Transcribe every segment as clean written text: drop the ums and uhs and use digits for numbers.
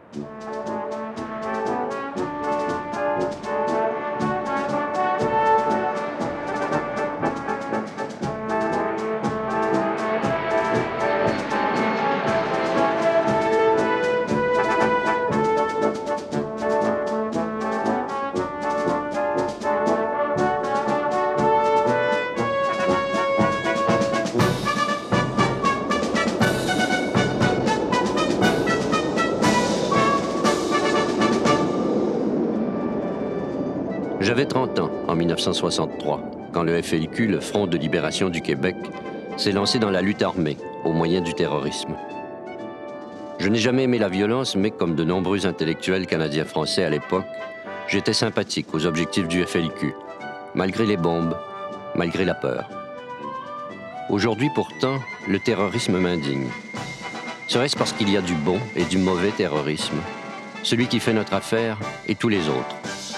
J'avais 30 ans en 1963, quand le FLQ, le Front de libération du Québec, s'est lancé dans la lutte armée au moyen du terrorisme. Je n'ai jamais aimé la violence, mais comme de nombreux intellectuels canadiens-français à l'époque, j'étais sympathique aux objectifs du FLQ, malgré les bombes, malgré la peur. Aujourd'hui pourtant, le terrorisme m'indigne. Serait-ce parce qu'il y a du bon et du mauvais terrorisme, celui qui fait notre affaire et tous les autres?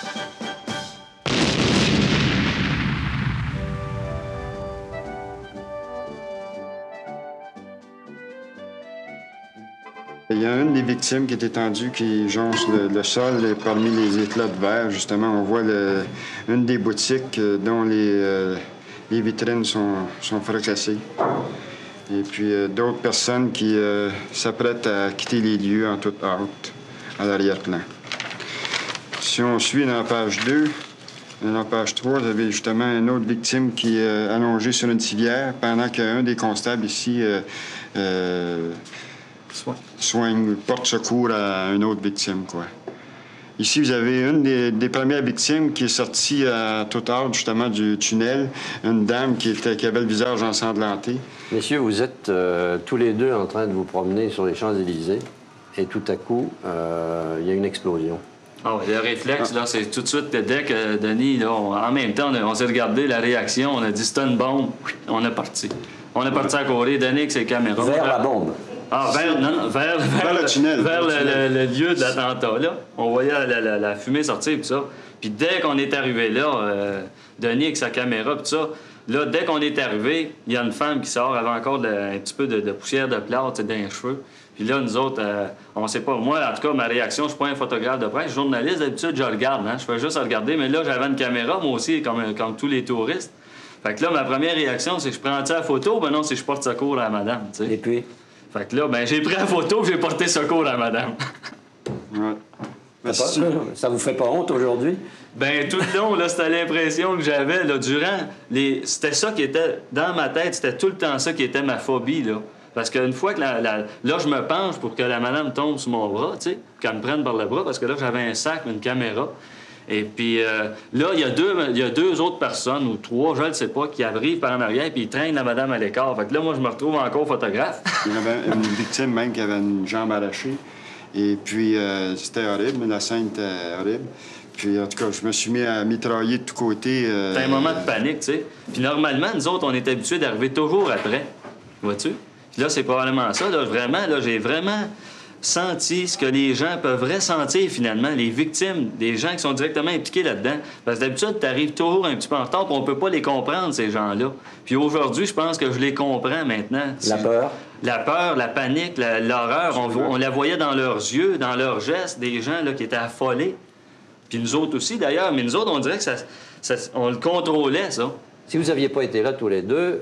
Il y a une des victimes qui est étendue, qui jonche le sol et parmi les éclats de verre. Justement, on voit une des boutiques dont les vitrines sont fracassées. Et puis d'autres personnes qui s'apprêtent à quitter les lieux en toute hâte à l'arrière-plan. Si on suit dans la page 2, dans la page 3, vous avez justement une autre victime qui est allongée sur une civière pendant qu'un des constables ici porte secours à une autre victime, quoi. Ici, vous avez une des premières victimes qui est sortie à toute heure, justement, du tunnel. Une dame qui avait le visage ensanglanté. Messieurs, vous êtes tous les deux en train de vous promener sur les Champs-Élysées et tout à coup, il y a une explosion. Oh, le réflexe, là, c'est tout de suite, dès que Denis, là, en même temps, on s'est regardé la réaction, on a dit c'est une bombe, on est parti. On est parti à courir, Denis avec ses caméras. Vers la bombe. Ah, vers le tunnel. Vers le lieu de l'attentat, là. On voyait la fumée sortir, puis ça. Puis dès qu'on est arrivé là, Denis avec sa caméra, puis ça, là, dès qu'on est arrivé, il y a une femme qui sort, avait encore un petit peu de poussière de plâtre dans les cheveux. Puis là, nous autres, on sait pas. Moi, en tout cas, ma réaction, je suis pas un photographe de presse. Je suis journaliste, d'habitude, je regarde, hein. Je fais juste regarder. Mais là, j'avais une caméra, moi aussi, comme tous les touristes. Fait que là, ma première réaction, c'est que je prends-tu la photo? Ben non, c'est que je porte secours à la madame, tu sais. Et puis? Fait que là, ben j'ai pris la photo, j'ai porté secours à la madame. Ouais. Ben, ça vous fait pas honte aujourd'hui? Ben tout le long, là, c'était l'impression que j'avais, là, durant les... C'était ça qui était dans ma tête, c'était tout le temps ça qui était ma phobie, là. Parce qu'une fois que là, je me penche pour que la madame tombe sur mon bras, tu sais, qu'elle me prenne par le bras, parce que là, j'avais un sac, une caméra. Et puis là, il y a deux autres personnes, ou trois, je ne sais pas, qui arrivent par en arrière, puis ils traînent la madame à l'écart. Fait que là, moi, je me retrouve encore photographe. Il y avait une victime même qui avait une jambe arrachée. Et puis, c'était horrible, la scène était horrible. Puis, en tout cas, je me suis mis à mitrailler de tous côtés. C'était un moment de panique, tu sais. Puis normalement, nous autres, on est habitués d'arriver toujours après. Vois-tu? Puis là, c'est probablement ça. Là, vraiment, là, j'ai vraiment senti ce que les gens peuvent ressentir, finalement, les victimes, des gens qui sont directement impliqués là-dedans. Parce que d'habitude, tu arrives toujours un petit peu en retard, puis on peut pas les comprendre, ces gens-là. Puis aujourd'hui, je pense que je les comprends maintenant. La peur? La peur, la panique, l'horreur, on la voyait dans leurs yeux, dans leurs gestes, des gens là, qui étaient affolés. Puis nous autres aussi, d'ailleurs, mais nous autres, on dirait que on le contrôlait, ça. Si vous n'aviez pas été là tous les deux,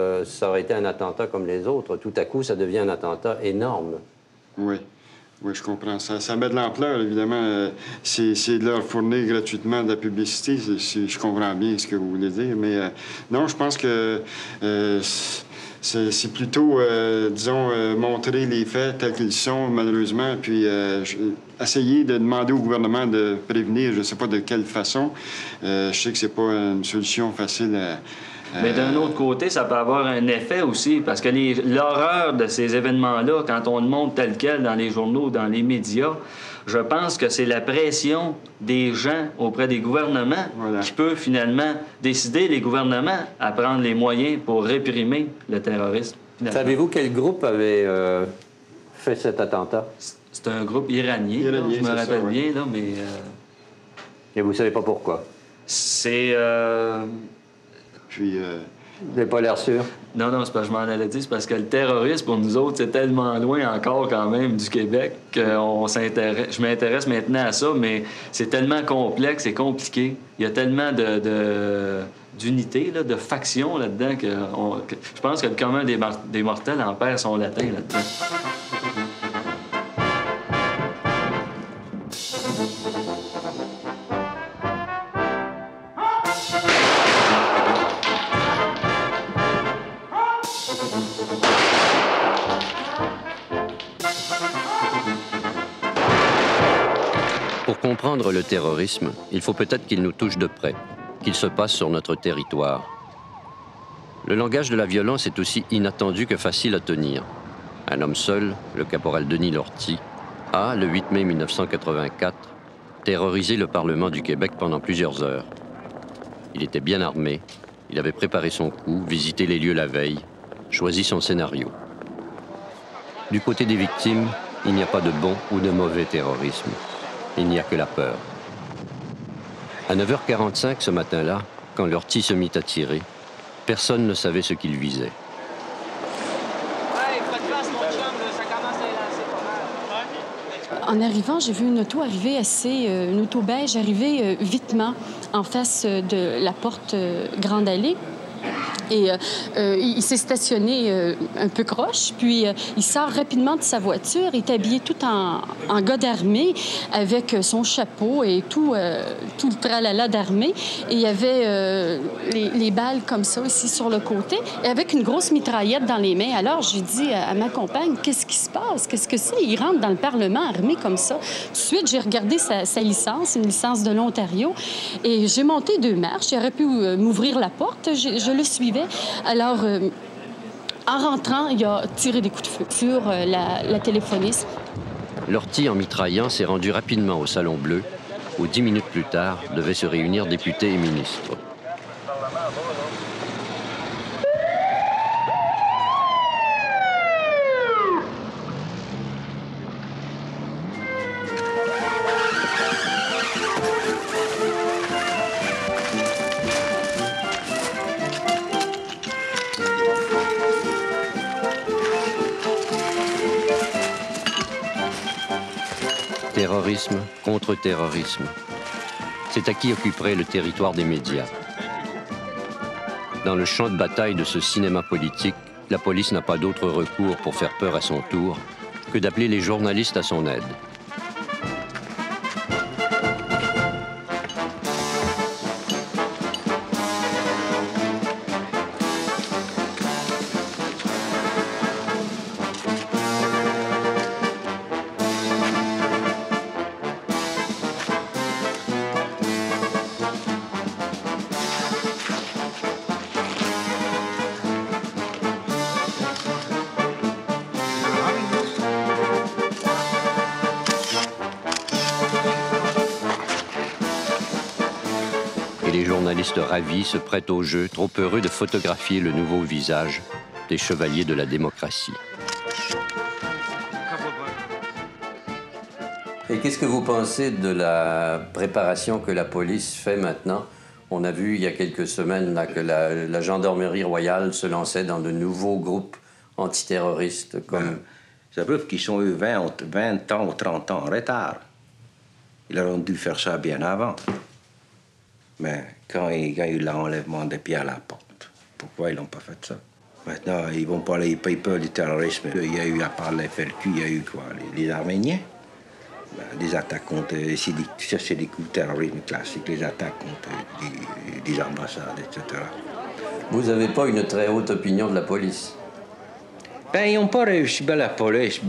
ça aurait été un attentat comme les autres. Tout à coup, ça devient un attentat énorme. Oui. Oui, je comprends ça. Ça met de l'ampleur, évidemment. C'est de leur fournir gratuitement de la publicité. Je comprends bien ce que vous voulez dire. Mais non, je pense que c'est plutôt, disons, montrer les faits tels qu'ils sont, malheureusement, puis essayer de demander au gouvernement de prévenir, je ne sais pas de quelle façon. Je sais que c'est pas une solution facile à... Mais d'un autre côté, ça peut avoir un effet aussi, parce que l'horreur de ces événements-là, quand on le montre tel quel dans les journaux, dans les médias, je pense que c'est la pression des gens auprès des gouvernements qui peut finalement décider, les gouvernements, à prendre les moyens pour réprimer le terrorisme. Savez-vous quel groupe avait fait cet attentat? C'est un groupe iranien, je me rappelle bien, là, mais... Et vous ne savez pas pourquoi? C'est... Puis, Vous n'avez pas l'air sûr? Non, non, c'est parce que je m'en allais dire. C'est parce que le terrorisme, pour nous autres, c'est tellement loin encore quand même du Québec qu'on s'intéresse. Je m'intéresse maintenant à ça, mais c'est tellement complexe et compliqué. Il y a tellement d'unités, de factions là-dedans que je pense que le commun des mortels en perd son latin là-dedans. Pour comprendre le terrorisme, il faut peut-être qu'il nous touche de près, qu'il se passe sur notre territoire. Le langage de la violence est aussi inattendu que facile à tenir. Un homme seul, le caporal Denis Lortie, a, le 8 mai 1984, terrorisé le Parlement du Québec pendant plusieurs heures. Il était bien armé, il avait préparé son coup, visité les lieux la veille, choisi son scénario. Du côté des victimes, il n'y a pas de bon ou de mauvais terrorisme. Il n'y a que la peur. À 9h45 ce matin-là, quand Lortie se mit à tirer, personne ne savait ce qu'il visait. En arrivant, j'ai vu une auto arriver une auto beige arriver vitement en face de la porte Grande Allée. Et il s'est stationné un peu croche, puis il sort rapidement de sa voiture. Il est habillé tout en gars d'armée, avec son chapeau et tout le tralala d'armée. Et il y avait les balles comme ça, ici, sur le côté, et avec une grosse mitraillette dans les mains. Alors, je lui dis à ma compagne, qu'est-ce qui se passe? Qu'est-ce que c'est? Il rentre dans le Parlement armé comme ça. Tout de suite, j'ai regardé sa licence, une licence de l'Ontario, et j'ai monté 2 marches. Il aurait pu m'ouvrir la porte. Je le suivais. Alors, en rentrant, il a tiré des coups de feu sur la téléphoniste. Lortie, en mitraillant, s'est rendu rapidement au Salon Bleu, où 10 minutes plus tard devaient se réunir députés et ministres. Terrorisme contre terrorisme. C'est à qui occuperait le territoire des médias. Dans le champ de bataille de ce cinéma politique, la police n'a pas d'autre recours pour faire peur à son tour que d'appeler les journalistes à son aide. Et les journalistes ravis se prêtent au jeu, trop heureux de photographier le nouveau visage des chevaliers de la démocratie. Et qu'est-ce que vous pensez de la préparation que la police fait maintenant? On a vu il y a quelques semaines là, que la gendarmerie royale se lançait dans de nouveaux groupes antiterroristes comme... Ça prouve qu'ils sont eu 20 ans ou 30 ans en retard. Ils auraient dû faire ça bien avant. Mais quand il y a eu l'enlèvement des pieds à la porte, pourquoi ils n'ont pas fait ça? Maintenant, ils vont parler, ils peur du terrorisme. Il y a eu, à part les FLQ, il y a eu quoi? Les Arméniens? Des attaques contre... Ça, c'est des coups de terrorisme classiques, les attaques contre des ambassades, etc. Vous n'avez pas une très haute opinion de la police? Ben, ils n'ont pas réussi, la police,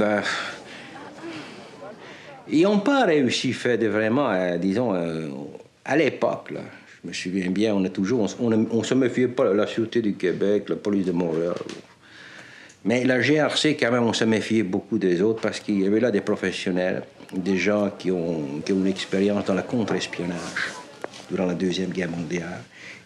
ils n'ont pas réussi à faire vraiment, disons, à l'époque, là. Je me souviens bien, on se méfiait pas de la Sûreté du Québec, la police de Montréal. Mais la GRC, quand même, on se méfiait beaucoup des autres parce qu'il y avait là des professionnels, des gens qui ont une expérience dans le contre-espionnage durant la Deuxième Guerre mondiale.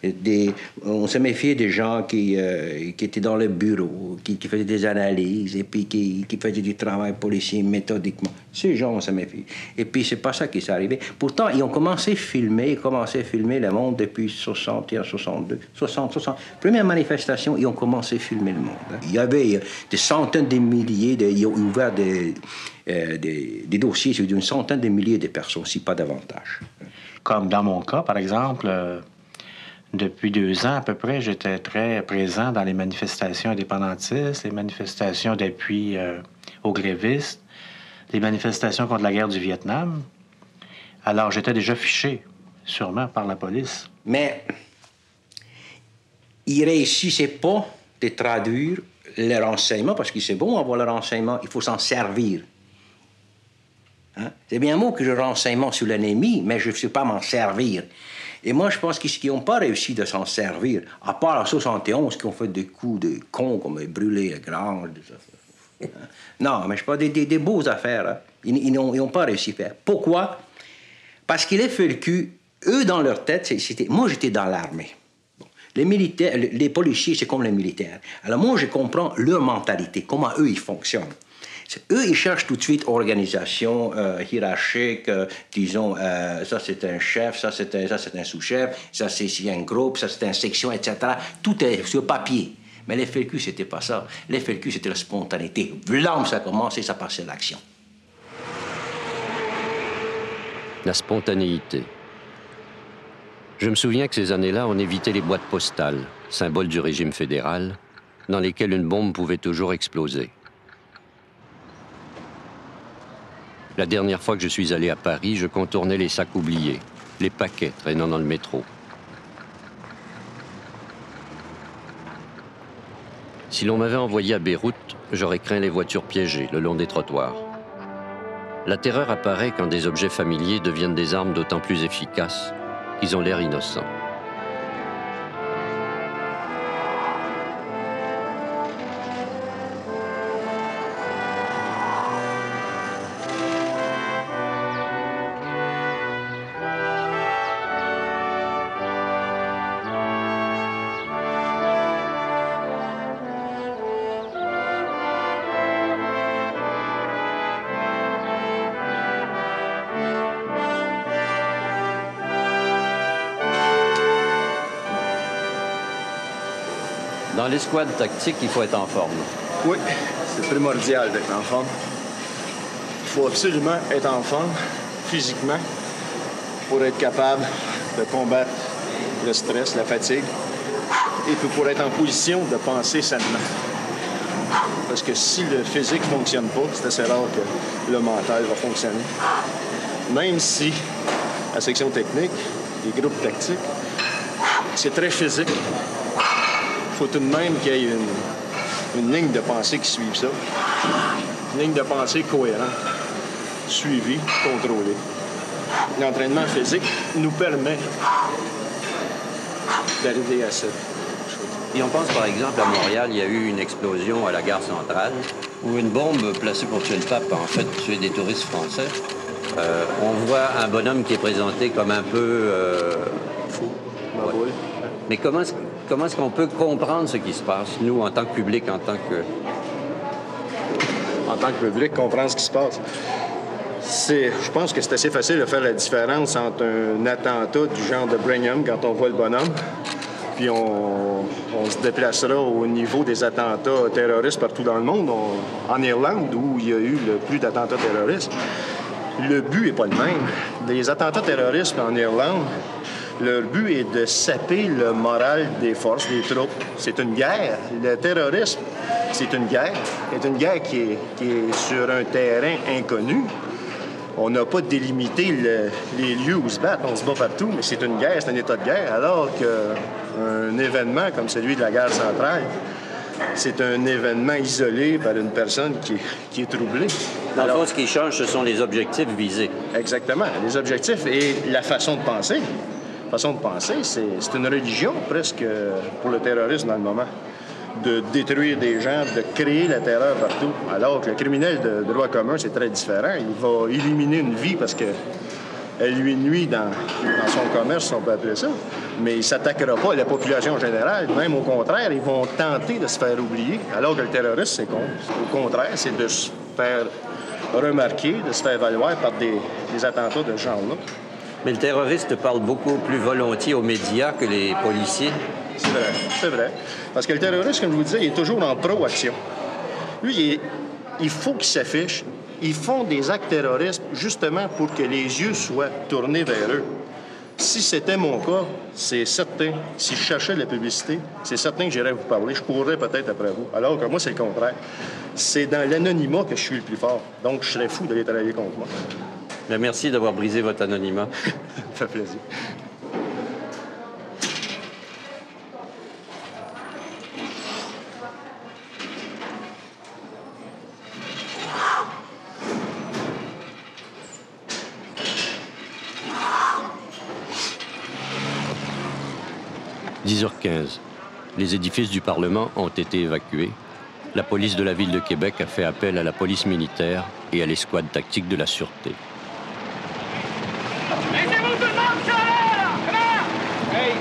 On se méfiait des gens qui étaient dans le bureau, qui faisaient des analyses et puis qui faisaient du travail policier méthodiquement. Ces gens, on se méfie. Et puis, c'est pas ça qui s'est arrivé. Pourtant, ils ont commencé à filmer le monde depuis 61, 62, 60. Première manifestation, ils ont commencé à filmer le monde. Hein. Il y avait des centaines de milliers, ils ont ouvert des dossiers sur une centaine de milliers de personnes, si pas davantage. Comme dans mon cas, par exemple, depuis 2 ans à peu près, j'étais très présent dans les manifestations indépendantistes, les manifestations d'appui aux grévistes, les manifestations contre la guerre du Vietnam. Alors, j'étais déjà fiché, sûrement, par la police. Mais ils ne réussissaient pas de traduire les renseignements, parce que c'est bon avoir le renseignement, il faut s'en servir. Hein? C'est bien beau que je renseignement sur l'ennemi, mais je ne sais pas m'en servir. Et moi, je pense qu'ils n'ont pas réussi de s'en servir, à part en 71, qui ont fait des coups de cons, comme brûler la grange. Hein? Non, mais je parle des beaux affaires. Hein? Ils n'ont pas réussi à faire. Pourquoi? Parce qu'il est fait le cul, eux, dans leur tête, moi, j'étais dans l'armée. Bon. Les militaires, les policiers, c'est comme les militaires. Alors moi, je comprends leur mentalité, comment eux, ils fonctionnent. Eux, ils cherchent tout de suite organisation hiérarchique, disons, ça c'est un chef, ça c'est un sous-chef, ça c'est un groupe, ça c'est une section, etc. Tout est sur papier. Mais les FLQ, c'était pas ça. Les FLQ, c'était la spontanéité. Vlam, ça commence et ça passait à l'action. La spontanéité. Je me souviens que ces années-là, on évitait les boîtes postales, symboles du régime fédéral, dans lesquelles une bombe pouvait toujours exploser. La dernière fois que je suis allé à Paris, je contournais les sacs oubliés, les paquets traînant dans le métro. Si l'on m'avait envoyé à Beyrouth, j'aurais craint les voitures piégées le long des trottoirs. La terreur apparaît quand des objets familiers deviennent des armes d'autant plus efficaces qu'ils ont l'air innocents. Dans l'escouade tactique, il faut être en forme. Oui, c'est primordial d'être en forme. Il faut absolument être en forme, physiquement, pour être capable de combattre le stress, la fatigue, et puis pour être en position de penser sainement. Parce que si le physique ne fonctionne pas, c'est assez rare que le mental va fonctionner. Même si la section technique, les groupes tactiques, c'est très physique. Il faut tout de même qu'il y ait une ligne de pensée qui suive ça. Une ligne de pensée cohérente, suivie, contrôlée. L'entraînement physique nous permet d'arriver à cette chose. Et on pense par exemple à Montréal, il y a eu une explosion à la gare centrale où une bombe placée pour tuer le pape a en fait tué des touristes français. On voit un bonhomme qui est présenté comme un peu... Fou, ma boule. Mais comment est-ce qu'on peut comprendre ce qui se passe, nous, en tant que public, en tant que public, comprendre ce qui se passe? Je pense que c'est assez facile de faire la différence entre un attentat du genre de Brigham, quand on voit le bonhomme, puis on se déplacera au niveau des attentats terroristes partout dans le monde, en Irlande, où il y a eu le plus d'attentats terroristes. Le but n'est pas le même. Les attentats terroristes en Irlande, leur but est de saper le moral des forces, des troupes. C'est une guerre. Le terrorisme, c'est une guerre. C'est une guerre qui est sur un terrain inconnu. On n'a pas délimité les lieux où se battre. On se bat partout, mais c'est une guerre, c'est un état de guerre. Alors qu'un événement comme celui de la gare centrale, c'est un événement isolé par une personne qui est troublée. Dans le fond, ce qui change, ce sont les objectifs visés. Exactement. Les objectifs et la façon de penser. La façon de penser, c'est une religion presque pour le terrorisme dans le moment. De détruire des gens, de créer la terreur partout. Alors que le criminel de droit commun, c'est très différent. Il va éliminer une vie parce que elle lui nuit dans son commerce, si on peut appeler ça, mais il ne s'attaquera pas à la population générale. Même au contraire, ils vont tenter de se faire oublier, alors que le terrorisme, c'est au contraire, c'est de se faire remarquer, de se faire valoir par des attentats de ce genre-là. Mais le terroriste parle beaucoup plus volontiers aux médias que les policiers. C'est vrai, c'est vrai. Parce que le terroriste, comme je vous disais, il est toujours en pro-action. Lui, il faut qu'il s'affiche. Ils font des actes terroristes justement pour que les yeux soient tournés vers eux. Si c'était mon cas, c'est certain, si je cherchais la publicité, c'est certain que j'irais vous parler. Je courrais peut-être après vous. Alors que moi, c'est le contraire. C'est dans l'anonymat que je suis le plus fort. Donc, je serais fou d'aller travailler contre moi. Bien, merci d'avoir brisé votre anonymat. Ça fait plaisir. « 10h15. Les édifices du Parlement ont été évacués. La police de la ville de Québec a fait appel à la police militaire et à l'escouade tactique de la Sûreté. Laissez-vous tout le monde, ça là! Comment? Hey!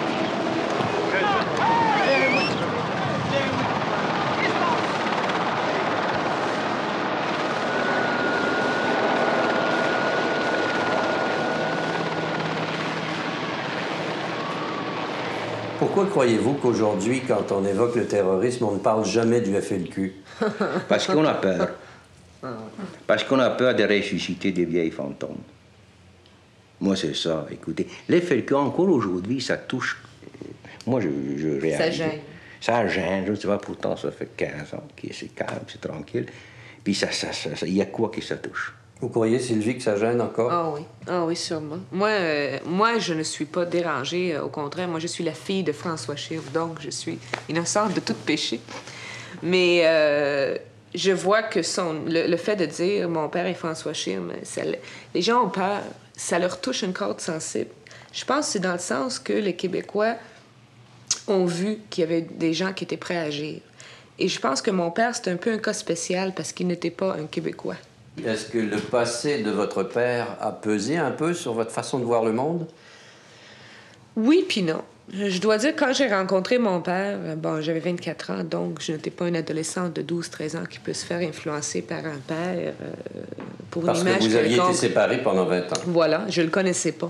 Pourquoi croyez-vous qu'aujourd'hui, quand on évoque le terrorisme, on ne parle jamais du FLQ? Parce qu'on a peur. Parce qu'on a peur de ressusciter des vieilles fantômes. Moi, c'est ça. Écoutez, les FLQ, encore aujourd'hui, ça touche. Moi, je réagis. Ça gêne. Ça gêne. Je ne sais pas, pourtant, ça fait 15 ans que c'est calme, c'est tranquille. Puis il y a quoi qui ça touche? Vous croyez, Sylvie, que ça gêne encore? Ah oui, sûrement. Moi, je ne suis pas dérangée. Au contraire, moi, je suis la fille de François Chirve, donc je suis innocente de tout péché. Mais je vois que le fait de dire « mon père est François Chirve », les gens ont peur. Ça leur touche une corde sensible. Je pense que c'est dans le sens que les Québécois ont vu qu'il y avait des gens qui étaient prêts à agir. Et je pense que mon père, c'est un peu un cas spécial parce qu'il n'était pas un Québécois. Est-ce que le passé de votre père a pesé un peu sur votre façon de voir le monde? Oui, puis non. Je dois dire, quand j'ai rencontré mon père, j'avais 24 ans, donc je n'étais pas une adolescente de 12-13 ans qui peut se faire influencer par un père pour une image. Parce que vous aviez été séparés pendant 20 ans. Voilà, je le connaissais pas.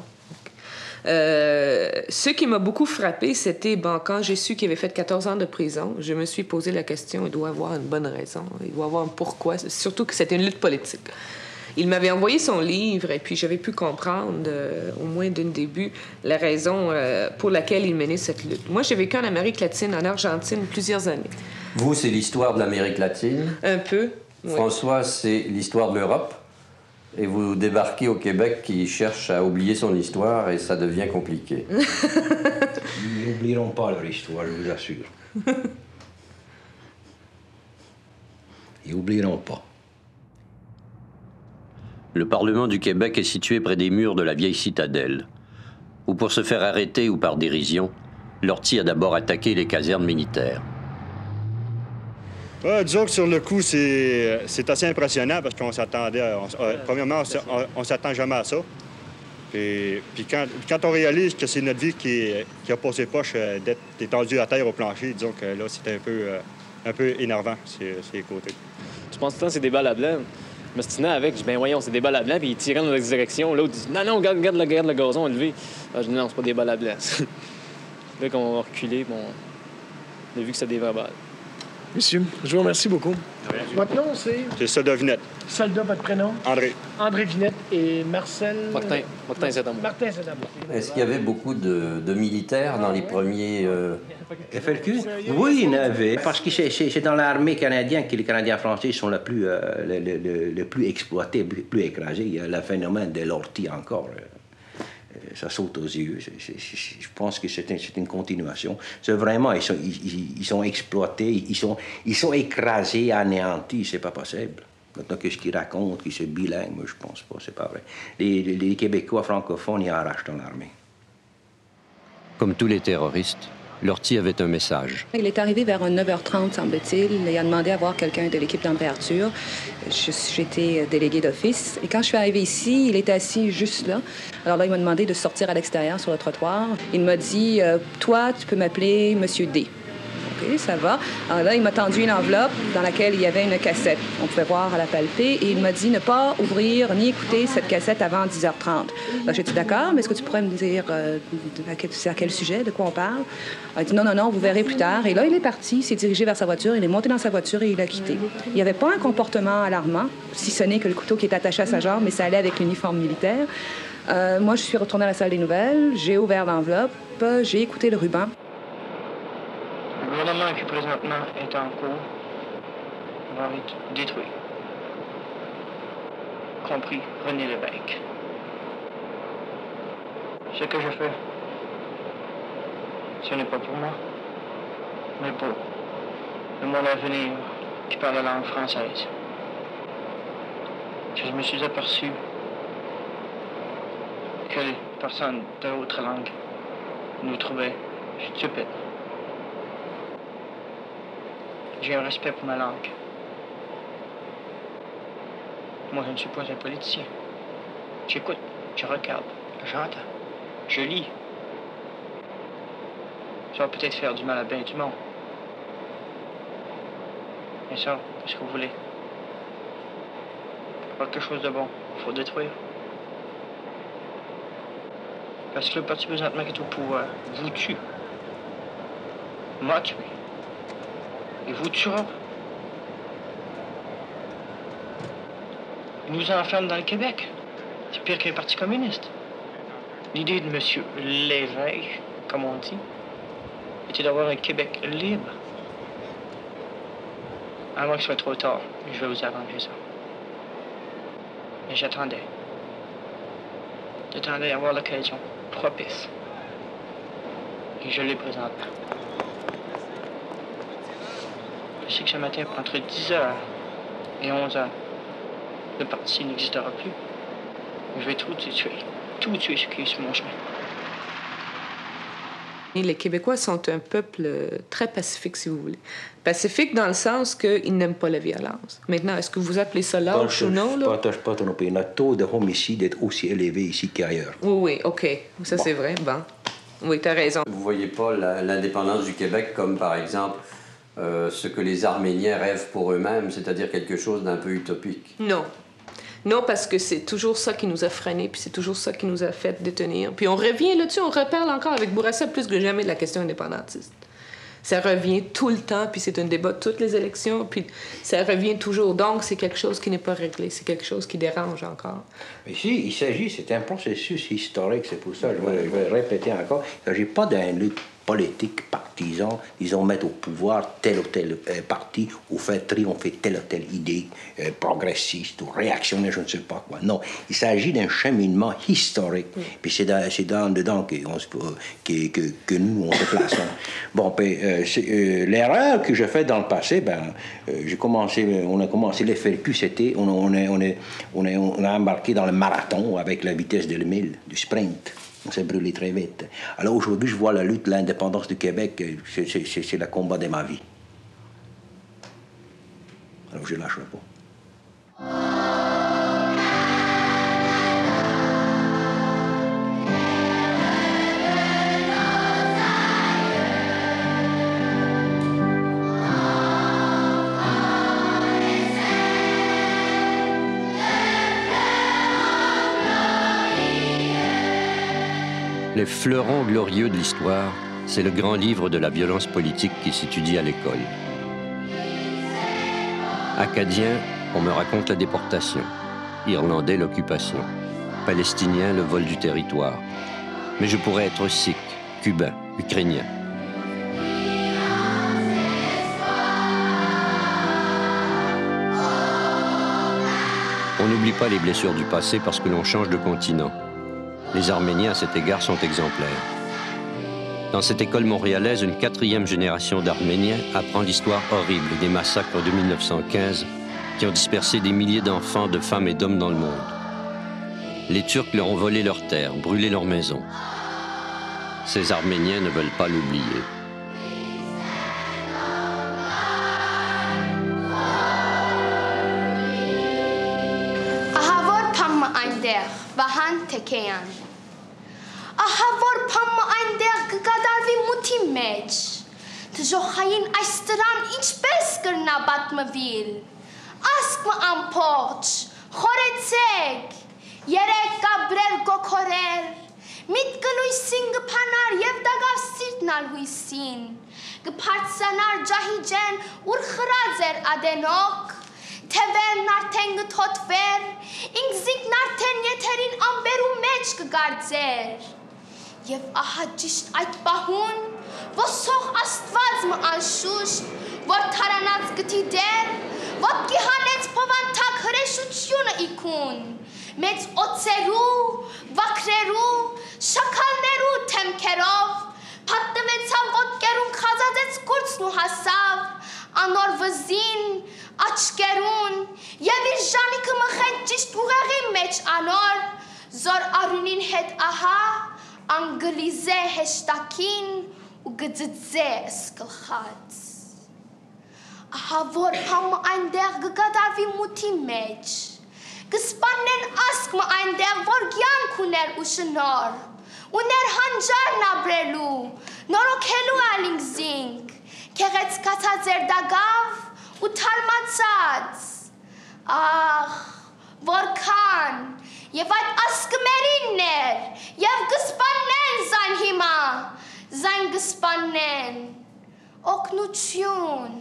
Ce qui m'a beaucoup frappé, c'était, quand j'ai su qu'il avait fait 14 ans de prison, je me suis posé la question, il doit avoir une bonne raison, il doit avoir un pourquoi, surtout que c'était une lutte politique. Il m'avait envoyé son livre et puis j'avais pu comprendre, au moins d'un début, la raison pour laquelle il menait cette lutte. Moi, j'ai vécu en Amérique latine, en Argentine, plusieurs années. Vous, c'est l'histoire de l'Amérique latine. Un peu, oui. François, c'est l'histoire de l'Europe. Et vous débarquez au Québec qui cherche à oublier son histoire et ça devient compliqué. Ils n'oublieront pas leur histoire, je vous assure. Ils n'oublieront pas. Le Parlement du Québec est situé près des murs de la vieille citadelle, où pour se faire arrêter ou par dérision, Lortie a d'abord attaqué les casernes militaires. Disons que sur le coup, c'est assez impressionnant parce qu'on s'attendait... premièrement, on ne s'attend jamais à ça. Puis quand on réalise que c'est notre vie qui a passé poche d'être étendu à terre au plancher, disons que là, c'était un peu énervant, ces côtés. Je pense que tout le temps, c'est des balles à blanc. Je me stinais avec, je dis, ben voyons, c'est des balles à blanc, puis ils tiraient dans notre direction. L'autre dit, non, regarde le gazon élevé. Je dis, non, c'est pas des balles à blanc. Là, quand on a reculé, on a vu que c'était des vraies balles. Monsieur, je vous remercie beaucoup. Votre nom, c'est? C'est Soldat Vinette. Soldat, votre prénom? André. André Vinette et Marcel? Martin Sedam. Martin Sedam. Est-ce qu'il y avait beaucoup de militaires dans les premiers... FLQ? Oui, il y en avait. Parce que c'est dans l'armée canadienne que les Canadiens français sont le plus exploités, le plus écrasés. Il y a le phénomène de l'ortie encore. Ça saute aux yeux. Je pense que c'est une continuation. C'est vraiment, ils sont exploités, ils sont écrasés, anéantis. C'est pas possible. Maintenant, qu'est-ce qu'ils racontent, qu'ils sont bilingues, moi, je pense pas, c'est pas vrai. Les Québécois francophones, ils arrachent dans l'armée. Comme tous les terroristes, l'ortie avait un message. Il est arrivé vers 9h30, semble-t-il. Il a demandé à voir quelqu'un de l'équipe température. J'étais déléguée d'office. Et quand je suis arrivée ici, il était assis juste là. Alors là, il m'a demandé de sortir à l'extérieur sur le trottoir. Il m'a dit « Toi, tu peux m'appeler Monsieur D. » OK, ça va. Alors là, il m'a tendu une enveloppe dans laquelle il y avait une cassette. On pouvait voir à la palper. Et il m'a dit ne pas ouvrir ni écouter cette cassette avant 10h30. Là, j'ai dit d'accord, mais est-ce que tu pourrais me dire c'est à quel sujet, de quoi on parle? Il a dit non, vous verrez plus tard. Et là, il est parti, il s'est dirigé vers sa voiture, il est monté dans sa voiture et il a quitté. Il n'y avait pas un comportement alarmant, si ce n'est que le couteau qui est attaché à sa jambe, mais ça allait avec l'uniforme militaire. Moi, je suis retournée à la salle des nouvelles, j'ai ouvert l'enveloppe, j'ai écouté le ruban. Le gouvernement qui présentement est en cours va être détruit, compris René Lévesque. Ce que je fais, ce n'est pas pour moi, mais pour le monde à venir qui parle la langue française. Je me suis aperçu que les personnes d'autres langues nous trouvaient stupides. J'ai un respect pour ma langue. Moi, je ne suis pas un politicien. J'écoute, je regarde, j'entends, je lis. Ça va peut-être faire du mal à bien du monde. Mais ça, qu'est-ce que vous voulez? Quelque chose de bon, il faut détruire. Parce que le parti présentement qui est au pouvoir vous tue. M'a tué. Et vous tuera. Il nous enferme dans le Québec. C'est pire qu'un parti communiste. L'idée de M. Lévesque, comme on dit, était d'avoir un Québec libre. Avant que ce soit trop tard, je vais vous arranger ça. Mais j'attendais. J'attendais à avoir l'occasion propice. Et je l'ai présentement. Je sais que ce matin, entre 10h et 11h, le parti n'existera plus. Je vais tout tuer ce qui est sur mon chemin. Les Québécois sont un peuple très pacifique, si vous voulez. Pacifique dans le sens qu'ils n'aiment pas la violence. Maintenant, est-ce que vous appelez ça lâche ou non? Je ne partage pas ton opinion. Notre taux de homicide est aussi élevé ici qu'ailleurs. Oui, OK. Ça, bon. C'est vrai. Bon. Oui, tu as raison. Vous ne voyez pas l'indépendance du Québec comme, par exemple, ce que les Arméniens rêvent pour eux-mêmes, c'est-à-dire quelque chose d'un peu utopique? Non. Non, parce que c'est toujours ça qui nous a freinés, puis c'est toujours ça qui nous a fait détenir. Puis on revient là-dessus, on reparle encore avec Bourassa plus que jamais de la question indépendantiste. Ça revient tout le temps, puis c'est un débat de toutes les élections, puis ça revient toujours. Donc, c'est quelque chose qui n'est pas réglé, c'est quelque chose qui dérange encore. Mais si, il s'agit, c'est un processus historique, c'est pour ça, je vais répéter encore, il ne s'agit pas d'un lutte politique partisan, disons, mettre au pouvoir tel ou tel parti ou faire triompher telle ou telle idée progressiste ou réactionnaire, je ne sais pas quoi. Non, il s'agit d'un cheminement historique. Puis c'est dedans que nous, on se place. Bon, l'erreur que j'ai faite dans le passé, on a commencé les FLQ, c'était, on a embarqué dans le marathon avec la vitesse de 1000, du sprint. On s'est brûlé très vite. Alors aujourd'hui, je vois la lutte, l'indépendance du Québec, c'est le combat de ma vie. Alors je ne lâcherai pas. Les fleurons glorieux de l'histoire, c'est le grand livre de la violence politique qui s'étudie à l'école. Acadien, on me raconte la déportation. Irlandais, l'occupation. Palestinien, le vol du territoire. Mais je pourrais être sikh, cubain, ukrainien. On n'oublie pas les blessures du passé parce que l'on change de continent. Les Arméniens, à cet égard, sont exemplaires. Dans cette école montréalaise, une 4e génération d'Arméniens apprend l'histoire horrible des massacres de 1915 qui ont dispersé des milliers d'enfants, de femmes et d'hommes dans le monde. Les Turcs leur ont volé leurs terres, brûlé leurs maisons. Ces Arméniens ne veulent pas l'oublier. այնտեղ, վահան թեքեյան։ Ահա որ փամը այնտեղ կկատարվի մութի մեջ, թժոխային այս տրան ինչպես կրնա պատմվիլ, ասկմը ամփոջ, խորեցեք, երեք կաբրեր գոքորեր, միտքը լույսին գփանար և դագավ սիրտն ալ հույսին, գփարցանար ջահիջեն ուր խրած էր ադենոք, թևերն արդեն գթոթվեր, ինքզիկն արդեն եթերին ամբերու մեջ կգարձեր, և ահա ճիշտ այդ պահուն, ոսող աստված մը անշուշտ, որ թարանած գտի դեր, ոտքի հանեց փովանթակ հրեշությունը իքուն, մեծ օծերու, վակրերու, շակալներու թեմքերով, փատնվեցավ ոտքերուն խազածեց կուրծն ու հասավ, անոր վզին, աչկերուն, և իր ժանիքը մխեց ճիշտ ուղեղի մեջ անոր, զոր արունին հետ ահա, անգլիզե հեշտակին ու գծծե սկլխած։ Ահա որ փամը այնտեղ գկատարվի մութի մեջ, կսպանեն ասկմը այնտեղ, որ կյանք ուներ ու շնոր, ուներ հանջարն ապրելու, նորոքելու ալինգզինք, քեղեցկացած էր դագավ ու թարմացած։ Ախ, որքան, և այդ ասկմերինն էր, և գսպանեն զայն հիմա, զայն գսպանեն, օգնություն,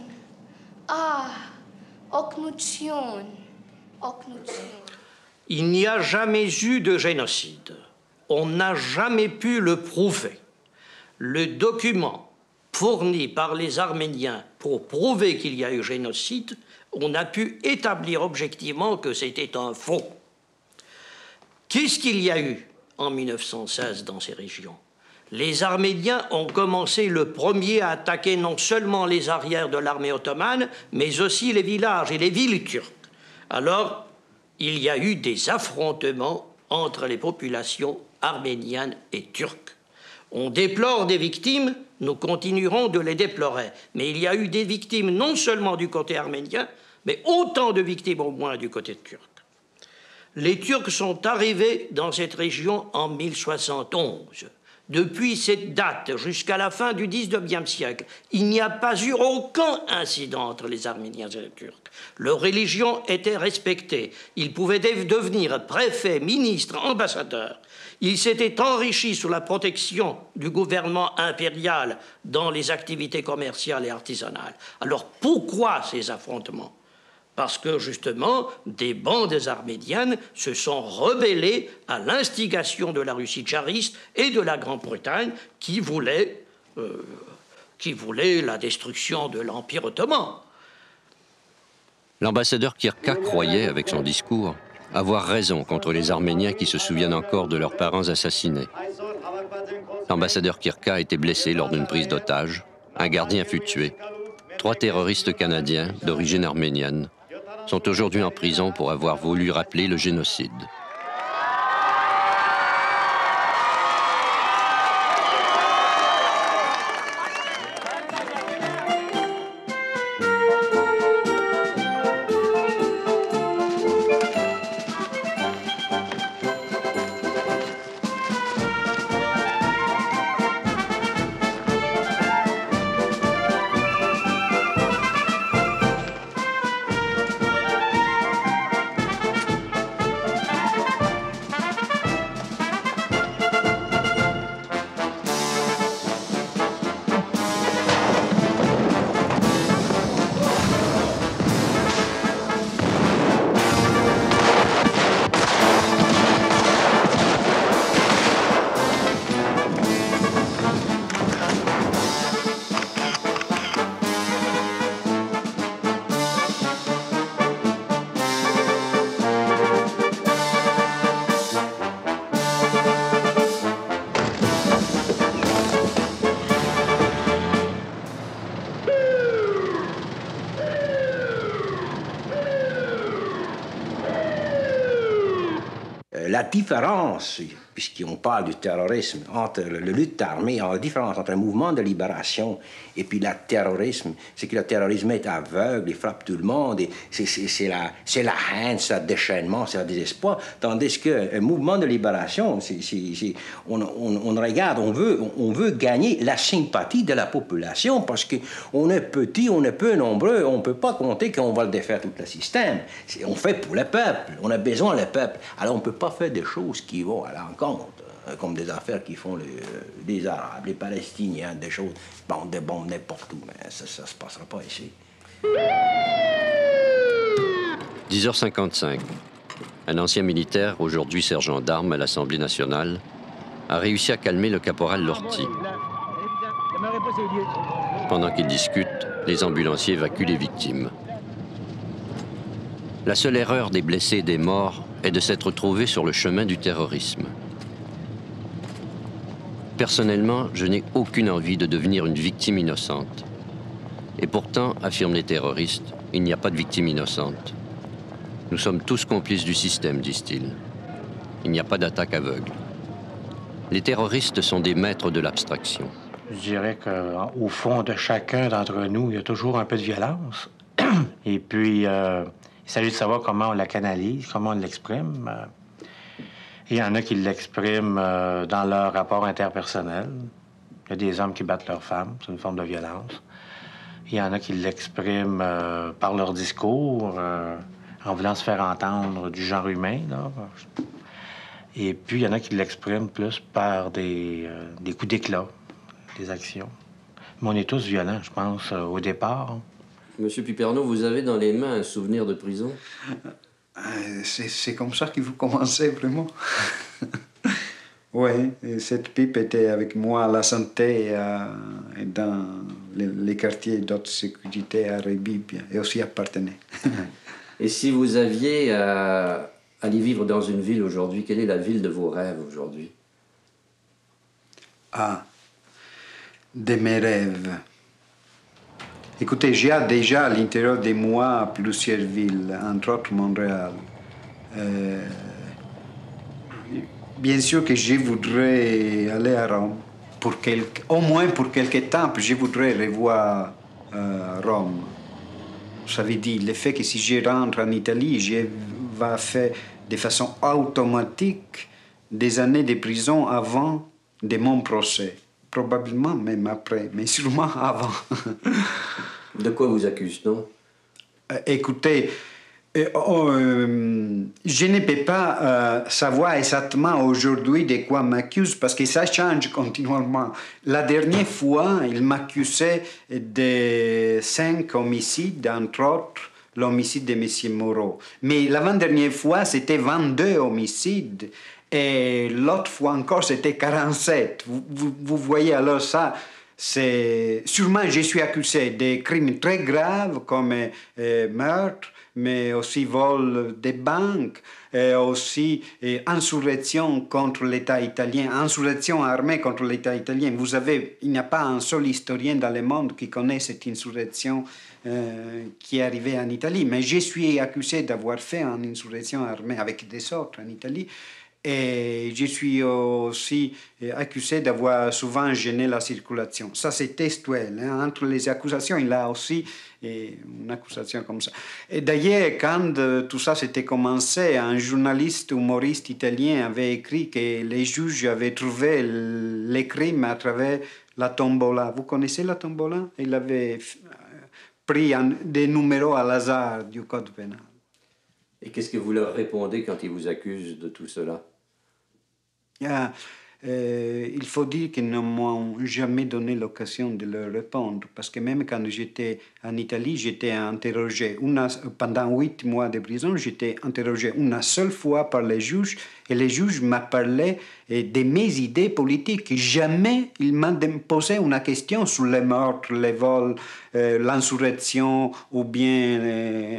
օգնություն, օգնություն։ Il n'y a jamais eu de génocide. On n'a jamais pu le prouver. Le document fourni par les Arméniens pour prouver qu'il y a eu génocide, on a pu établir objectivement que c'était un faux. Qu'est-ce qu'il y a eu en 1916 dans ces régions? Les Arméniens ont commencé le premier à attaquer non seulement les arrières de l'armée ottomane, mais aussi les villages et les villes turques. Alors, il y a eu des affrontements entre les populations arméniennes et turques. On déplore des victimes, nous continuerons de les déplorer. Mais il y a eu des victimes non seulement du côté arménien, mais autant de victimes au moins du côté turc. Les Turcs sont arrivés dans cette région en 1071. Depuis cette date jusqu'à la fin du XIXe siècle, il n'y a pas eu aucun incident entre les Arméniens et les Turcs. Leur religion était respectée. Ils pouvaient devenir préfets, ministres, ambassadeurs. Ils s'étaient enrichis sous la protection du gouvernement impérial dans les activités commerciales et artisanales. Alors pourquoi ces affrontements? Parce que, justement, des bandes arméniennes se sont rebellées à l'instigation de la Russie tsariste et de la Grande-Bretagne qui voulaient la destruction de l'Empire ottoman. L'ambassadeur Kirka croyait, avec son discours, avoir raison contre les Arméniens qui se souviennent encore de leurs parents assassinés. L'ambassadeur Kirka a été blessé lors d'une prise d'otage. Un gardien fut tué. 3 terroristes canadiens d'origine arménienne sont aujourd'hui en prison pour avoir voulu rappeler le génocide. La différence puisqu'on parle du terrorisme, entre la lutte armée, la différence entre un mouvement de libération et puis le terrorisme, c'est que le terrorisme est aveugle, il frappe tout le monde, et c'est la haine, c'est le déchaînement, c'est le désespoir, tandis qu'un mouvement de libération, on regarde, on veut gagner la sympathie de la population, parce qu'on est petit, on est peu nombreux, on ne peut pas compter qu'on va le défaire tout le système. On fait pour le peuple, on a besoin du peuple. Alors on ne peut pas faire des choses qui vont à l'encontre, comme des affaires qui font les Arabes, les Palestiniens, des choses, des bombes n'importe où, mais ça ne se passera pas ici. 10h55. Un ancien militaire, aujourd'hui sergent d'armes à l'Assemblée nationale, a réussi à calmer le caporal Lortie. Pendant qu'ils discutent, les ambulanciers évacuent les victimes. La seule erreur des blessés et des morts est de s'être trouvés sur le chemin du terrorisme. Personnellement, je n'ai aucune envie de devenir une victime innocente. Et pourtant, affirment les terroristes, il n'y a pas de victime innocente. Nous sommes tous complices du système, disent-ils. Il n'y a pas d'attaque aveugle. Les terroristes sont des maîtres de l'abstraction. Je dirais qu'au fond de chacun d'entre nous, il y a toujours un peu de violence. Et puis, il s'agit de savoir comment on la canalise, comment on l'exprime. Il y en a qui l'expriment dans leur rapport interpersonnel. Il y a des hommes qui battent leurs femmes, c'est une forme de violence. Il y en a qui l'expriment par leur discours, en voulant se faire entendre du genre humain, là. Et puis, il y en a qui l'expriment plus par des coups d'éclat, des actions. Mais on est tous violents, je pense, au départ. Monsieur Piperno, vous avez dans les mains un souvenir de prison? C'est comme ça que vous commencez, vraiment. Oui, cette pipe était avec moi à la santé et dans les quartiers d'autres sécurité à Rébib et aussi à Partenay. Et si vous aviez à aller vivre dans une ville aujourd'hui, quelle est la ville de vos rêves aujourd'hui? Ah, de mes rêves. Écoutez, j'ai déjà à l'intérieur de moi plusieurs villes, entre autres Montréal. Bien sûr que je voudrais aller à Rome, au moins pour quelque temps, puis je voudrais revoir Rome. Ça veut dire le fait que si je rentre en Italie, je vais faire de façon automatique des années de prison avant de mon procès. Probablement même après, mais sûrement avant. De quoi vous accuse-t-on? Écoutez, je ne peux pas savoir exactement aujourd'hui de quoi m'accuse parce que ça change continuellement. La dernière fois, il m'accusait de 5 homicides, entre autres l'homicide de M. Moreau. Mais l'avant-dernière fois, c'était 22 homicides. Et l'autre fois encore, c'était 47. Vous voyez alors ça, c'est... Sûrement, je suis accusé de crimes très graves comme meurtre, mais aussi vol des banques, aussi insurrection contre l'État italien, insurrection armée contre l'État italien. Vous savez, il n'y a pas un seul historien dans le monde qui connaît cette insurrection qui est arrivée en Italie. Mais je suis accusé d'avoir fait une insurrection armée avec des autres en Italie. Et je suis aussi accusé d'avoir souvent gêné la circulation. Ça, c'est textuel. Hein. Entre les accusations, il y a aussi une accusation comme ça. Et d'ailleurs, quand tout ça s'était commencé, un journaliste humoriste italien avait écrit que les juges avaient trouvé les crimes à travers la tombola. Vous connaissez la tombola? Il avait pris des numéros à hasard du code pénal. Et qu'est-ce que vous leur répondez quand ils vous accusent de tout cela? Il faut dire qu'ils ne m'ont jamais donné l'occasion de leur répondre, parce que même quand j'étais en Italie, j'étais interrogé. Pendant 8 mois de prison, j'étais interrogé une seule fois par les juges, et les juges m'ont parlé de mes idées politiques. Jamais ils m'ont posé une question sur les meurtres, les vols, l'insurrection ou bien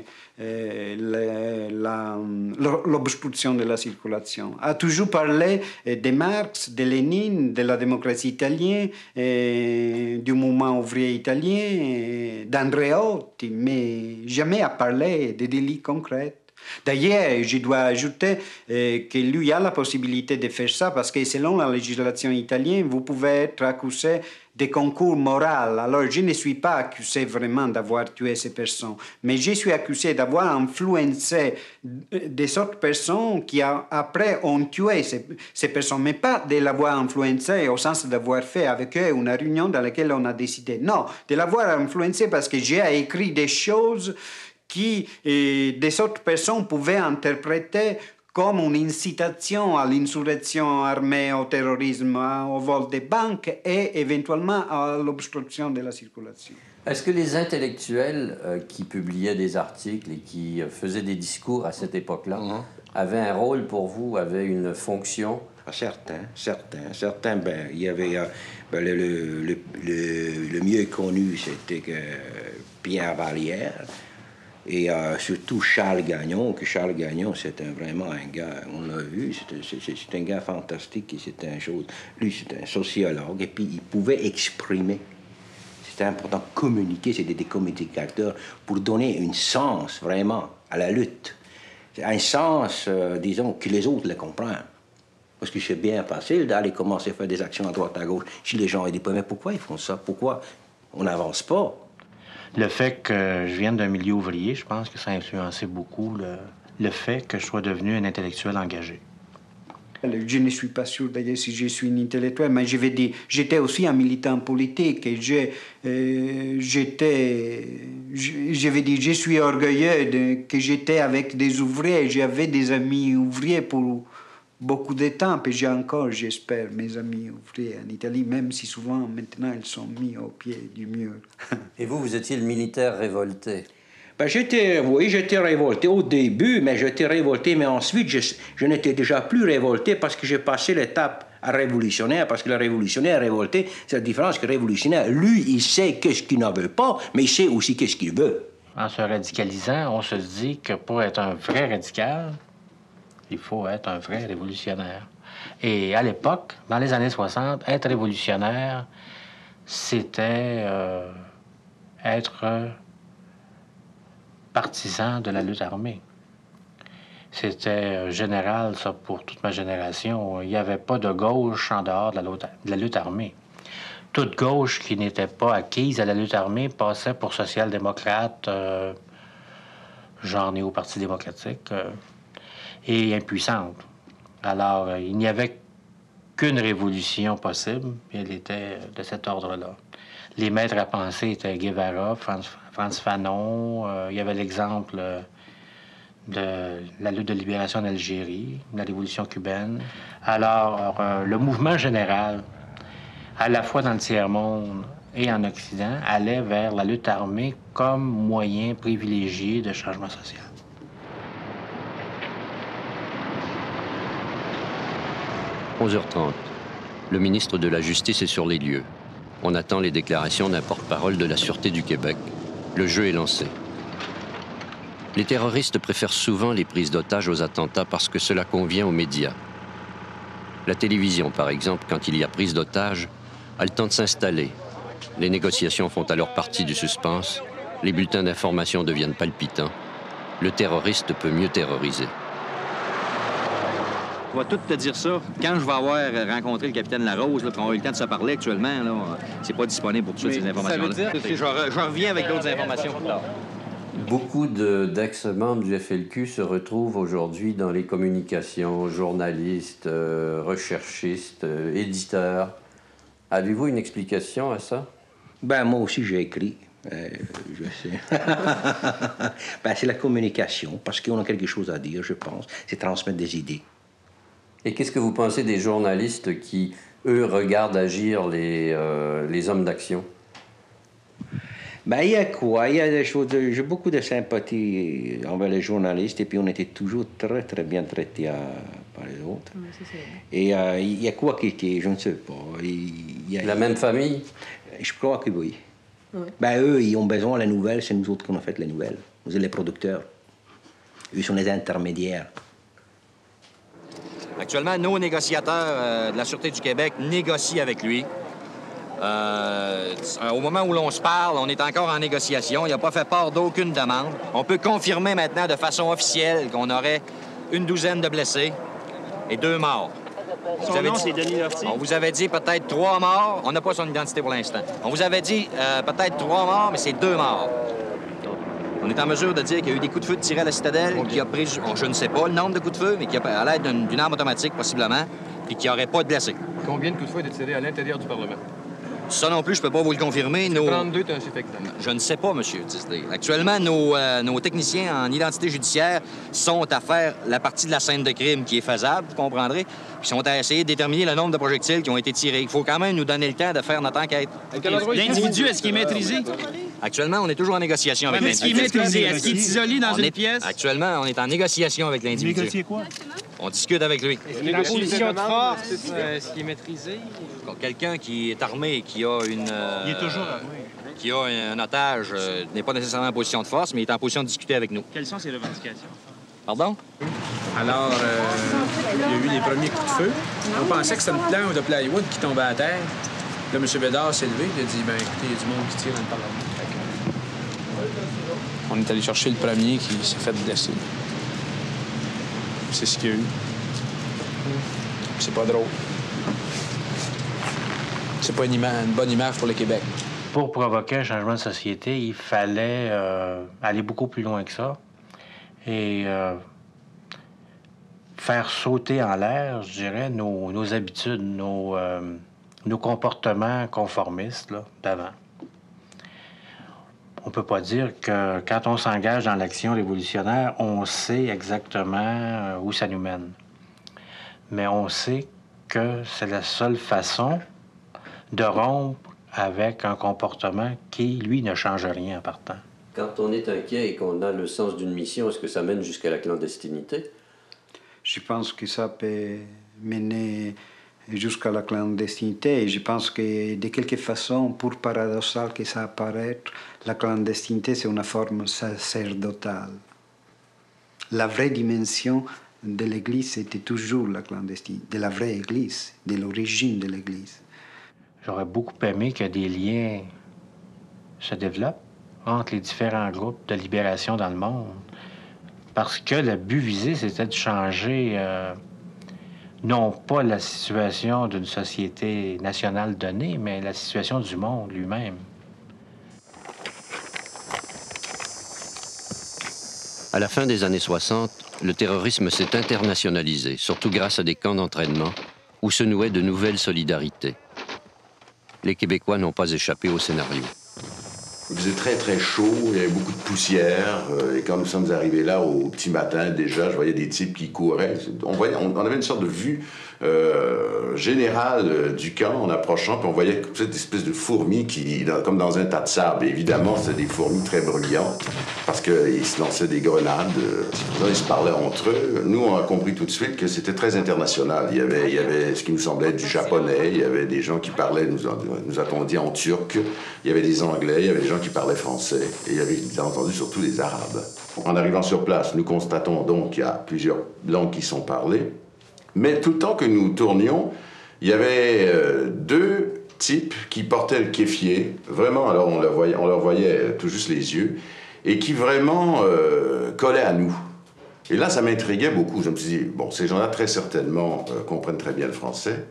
l'obstruction de la circulation. A toujours parlé de Marx, de Lénine, de la démocratie italienne, du mouvement ouvrier italien, d'Andreotti, mais jamais à parler de délits concrets. D'ailleurs, je dois ajouter que lui a la possibilité de faire ça parce que selon la législation italienne, vous pouvez être accusé de concours moral. Alors, je ne suis pas accusé vraiment d'avoir tué ces personnes, mais je suis accusé d'avoir influencé des autres personnes qui, après, ont tué ces personnes, mais pas de l'avoir influencé au sens d'avoir fait avec eux une réunion dans laquelle on a décidé. Non, de l'avoir influencé parce que j'ai écrit des choses qui des autres personnes pouvaient interpréter comme une incitation à l'insurrection armée, au terrorisme, au vol des banques et éventuellement à l'obstruction de la circulation. Est-ce que les intellectuels qui publiaient des articles et qui faisaient des discours à cette époque-là avaient un rôle pour vous, avaient une fonction? Certains. Ben, il y avait le mieux connu, c'était Pierre Vallière. Et surtout Charles Gagnon, c'était vraiment un gars, on l'a vu, c'est un gars fantastique, lui c'était un sociologue, et puis il pouvait exprimer. C'était important de communiquer, c'était des communicateurs, pour donner un sens vraiment à la lutte. Un sens, disons, que les autres le comprennent. Parce que c'est bien facile d'aller commencer à faire des actions à droite, à gauche. Si les gens disent, mais pourquoi ils font ça? Pourquoi on n'avance pas? Le fait que je vienne d'un milieu ouvrier, je pense que ça a influencé beaucoup le fait que je sois devenu un intellectuel engagé. Je ne suis pas sûr d'ailleurs si je suis un intellectuel, mais je vais dire, j'étais aussi un militant politique et je suis orgueilleux que j'étais avec des ouvriers, j'avais des amis ouvriers pour beaucoup de temps, et j'ai encore, j'espère, mes amis ouvriers en Italie, même si souvent, maintenant, ils sont mis au pied du mur. Et vous étiez le militaire révolté? Ben, j'étais révolté au début, mais j'étais révolté, mais ensuite, je n'étais déjà plus révolté parce que j'ai passé l'étape révolutionnaire, parce que le révolutionnaire révolté, c'est la différence que le révolutionnaire, lui, il sait qu'est-ce qu'il ne veut pas, mais il sait aussi qu'est-ce qu'il veut. En se radicalisant, on se dit que pour être un vrai radical, il faut être un vrai révolutionnaire. Et à l'époque, dans les années 60, être révolutionnaire, c'était être partisan de la lutte armée. C'était général, ça, pour toute ma génération. Il n'y avait pas de gauche en dehors de la lutte armée. Toute gauche qui n'était pas acquise à la lutte armée passait pour social-démocrate, genre néo-parti démocratique, et impuissante. Alors, il n'y avait qu'une révolution possible, et elle était de cet ordre-là. Les maîtres à penser étaient Guevara, Frantz Fanon, il y avait l'exemple de la lutte de libération en Algérie, la révolution cubaine. Alors, le mouvement général, à la fois dans le tiers-monde et en Occident, allait vers la lutte armée comme moyen privilégié de changement social. « 11h30. Le ministre de la Justice est sur les lieux. On attend les déclarations d'un porte-parole de la Sûreté du Québec. Le jeu est lancé. Les terroristes préfèrent souvent les prises d'otages aux attentats parce que cela convient aux médias. La télévision, par exemple, quand il y a prise d'otages, a le temps de s'installer. Les négociations font alors partie du suspense. Les bulletins d'information deviennent palpitants. Le terroriste peut mieux terroriser. Je vais tout te dire ça. Quand je vais avoir rencontré le capitaine Larose, là, puis on a eu le temps de se parler actuellement, là, c'est pas disponible pour toutes ces informations-là. Ça veut dire que je reviens avec d'autres informations plus tard. Beaucoup d'ex-membres du FLQ se retrouvent aujourd'hui dans les communications, journalistes, recherchistes, éditeurs. Avez-vous une explication à ça? Ben, moi aussi, j'ai écrit. Je sais. Ben, c'est la communication, parce qu'on a quelque chose à dire, je pense. C'est transmettre des idées. Et qu'est-ce que vous pensez des journalistes qui, eux, regardent agir les hommes d'action? Ben, il y a quoi? Il y a des choses... J'ai beaucoup de sympathie envers les journalistes, et puis on était toujours très, très bien traités par les autres. Oui, et il y a quoi qui je ne sais pas. La même famille? Je crois que oui. Oui. Ben, eux, ils ont besoin des nouvelles, c'est nous autres qu'on a fait les nouvelles. Nous sommes les producteurs. Eux sont les intermédiaires. Actuellement, nos négociateurs de la Sûreté du Québec négocient avec lui. Au moment où l'on se parle, on est encore en négociation. Il n'a pas fait part d'aucune demande. On peut confirmer maintenant de façon officielle qu'on aurait une douzaine de blessés et 2 morts. Son nom, c'est Denis Lortie. On vous avait dit peut-être 3 morts. On n'a pas son identité pour l'instant. On vous avait dit peut-être 3 morts, mais c'est 2 morts. On est en mesure de dire qu'il y a eu des coups de feu tirés à la citadelle, qui a pris, je ne sais pas le nombre de coups de feu, mais qui a à l'aide d'une arme automatique, possiblement, puis qui n'aurait pas de blessés. Combien de coups de feu ont été tirés à l'intérieur du Parlement? Ça non plus, je peux pas vous le confirmer. 32 est un chiffre exact. Je ne sais pas, monsieur Tisdale. Actuellement, nos techniciens en identité judiciaire sont à faire la partie de la scène de crime qui est faisable, vous comprendrez, puis sont à essayer de déterminer le nombre de projectiles qui ont été tirés. Il faut quand même nous donner le temps de faire notre enquête. L'individu, est-ce qu'il est maîtrisé? Actuellement, on est toujours en négociation avec l'individu. Est-ce qu'il est maîtrisé? Est-ce qu'il est isolé dans une pièce? Actuellement, on est en négociation avec l'individu. Négocier quoi? On discute avec lui. Est-ce qu'il est en position de force? Est-ce qu'il est maîtrisé? Quelqu'un qui est armé, qui a une... Il est toujours armé. Qui a un otage, n'est pas nécessairement en position de force, mais il est en position de discuter avec nous. Quelles sont ses revendications? Pardon? Alors, il y a eu les premiers coups de feu. On pensait que c'était une planche de plywood qui tombait à terre. Là, M. Bédard s'est levé, il a dit, bien, écoutez, il y a du monde qui tire dans le Parlement. On est allé chercher le premier qui s'est fait blesser. C'est ce qu'il y a eu. C'est pas drôle. C'est pas une bonne image pour le Québec. Pour provoquer un changement de société, il fallait aller beaucoup plus loin que ça et faire sauter en l'air, je dirais, nos habitudes, nos comportements conformistes d'avant. On ne peut pas dire que quand on s'engage dans l'action révolutionnaire, on sait exactement où ça nous mène. Mais on sait que c'est la seule façon de rompre avec un comportement qui, lui, ne change rien en partant. Quand on est inquiet et qu'on a le sens d'une mission, est-ce que ça mène jusqu'à la clandestinité? Je pense que ça peut mener jusqu'à la clandestinité. Et je pense que de quelque façon, pour paradoxal que ça apparaît, la clandestinité, c'est une forme sacerdotale. La vraie dimension de l'Église, c'était toujours la clandestinité, de la vraie Église, de l'origine de l'Église. J'aurais beaucoup aimé que des liens se développent entre les différents groupes de libération dans le monde. Parce que le but visé, c'était de changer, non pas la situation d'une société nationale donnée, mais la situation du monde lui-même. À la fin des années 60, le terrorisme s'est internationalisé, surtout grâce à des camps d'entraînement où se nouaient de nouvelles solidarités. Les Québécois n'ont pas échappé au scénario. Il faisait très, très chaud, il y avait beaucoup de poussière. Et quand nous sommes arrivés là, au petit matin, déjà, je voyais des types qui couraient. On avait une sorte de vue générale du camp en approchant, puis on voyait cette espèce de fourmis qui, comme dans un tas de sable. Et évidemment, c'était des fourmis très bruyantes, parce qu'ils se lançaient des grenades. Ils se parlaient entre eux. Nous, on a compris tout de suite que c'était très international. Il y avait ce qui nous semblait être du japonais, il y avait des gens qui parlaient, nous a-t-on dit, en turc, il y avait des anglais, il y avait des gens qui parlaient français, et il y avait, bien entendu, surtout des arabes. En arrivant sur place, nous constatons donc qu'il y a plusieurs langues qui sont parlées, mais tout le temps que nous tournions, il y avait 2 types qui portaient le kéfier, vraiment, alors on leur voyait tout juste les yeux, et qui vraiment collaient à nous. Et là, ça m'intriguait beaucoup. Je me suis dit, bon, ces gens-là, très certainement, comprennent très bien le français.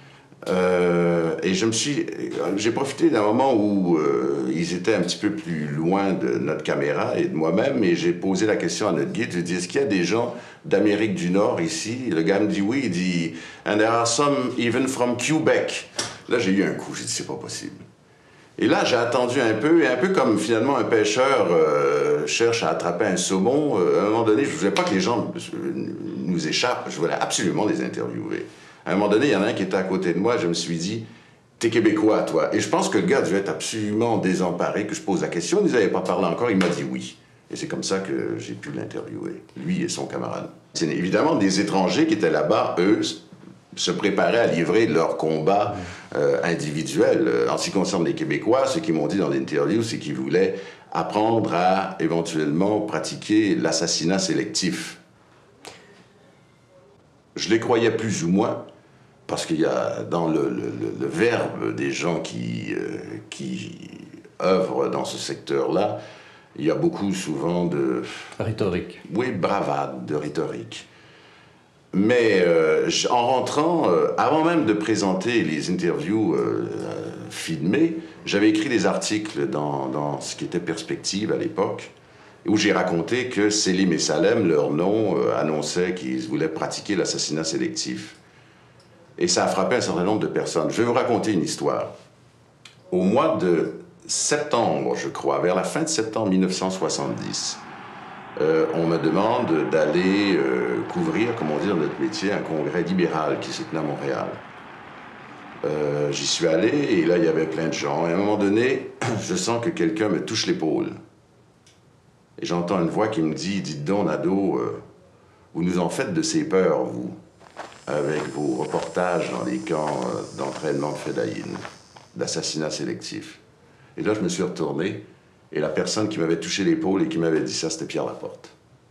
Et j'ai profité d'un moment où ils étaient un petit peu plus loin de notre caméra et de moi-même, et j'ai posé la question à notre guide. J'ai dit, est-ce qu'il y a des gens d'Amérique du Nord ici? Et le gars me dit oui. Il dit, and there are some even from Quebec. Là, j'ai eu un coup. J'ai dit, c'est pas possible. Et là, j'ai attendu un peu, et un peu comme finalement un pêcheur cherche à attraper un saumon. À un moment donné, je ne voulais pas que les gens nous échappent. Je voulais absolument les interviewer. À un moment donné, il y en a un qui était à côté de moi, je me suis dit, t'es Québécois, toi. Et je pense que le gars devait être absolument désemparé que je pose la question. Il ne nous avait pas parlé encore, il m'a dit oui. Et c'est comme ça que j'ai pu l'interviewer, lui et son camarade. C'est évidemment des étrangers qui étaient là-bas, eux, se préparaient à livrer leur combat individuel. En ce qui concerne les Québécois, ce qu'ils m'ont dit dans l'interview, c'est qu'ils voulaient apprendre à éventuellement pratiquer l'assassinat sélectif. Je les croyais plus ou moins, parce qu'il y a dans le verbe des gens qui œuvrent dans ce secteur-là, il y a beaucoup souvent de... Rhétorique. Oui, bravade, de rhétorique. Mais en rentrant, avant même de présenter les interviews filmées, j'avais écrit des articles dans ce qui était Perspective à l'époque, où j'ai raconté que Selim et Salem, leur nom, annonçaient qu'ils voulaient pratiquer l'assassinat sélectif. Et ça a frappé un certain nombre de personnes. Je vais vous raconter une histoire. Au mois de septembre, je crois, vers la fin de septembre 1970, on me demande d'aller couvrir, comment dire, notre métier, un congrès libéral qui se tenait à Montréal. J'y suis allé et là, il y avait plein de gens. Et à un moment donné, je sens que quelqu'un me touche l'épaule. Et j'entends une voix qui me dit « Dites donc, Nadeau, vous nous en faites de ces peurs, vous, avec vos reportages dans les camps d'entraînement de Fedaïn, d'assassinat sélectif. » Et là, je me suis retourné et la personne qui m'avait touché l'épaule et qui m'avait dit ça, c'était Pierre Laporte.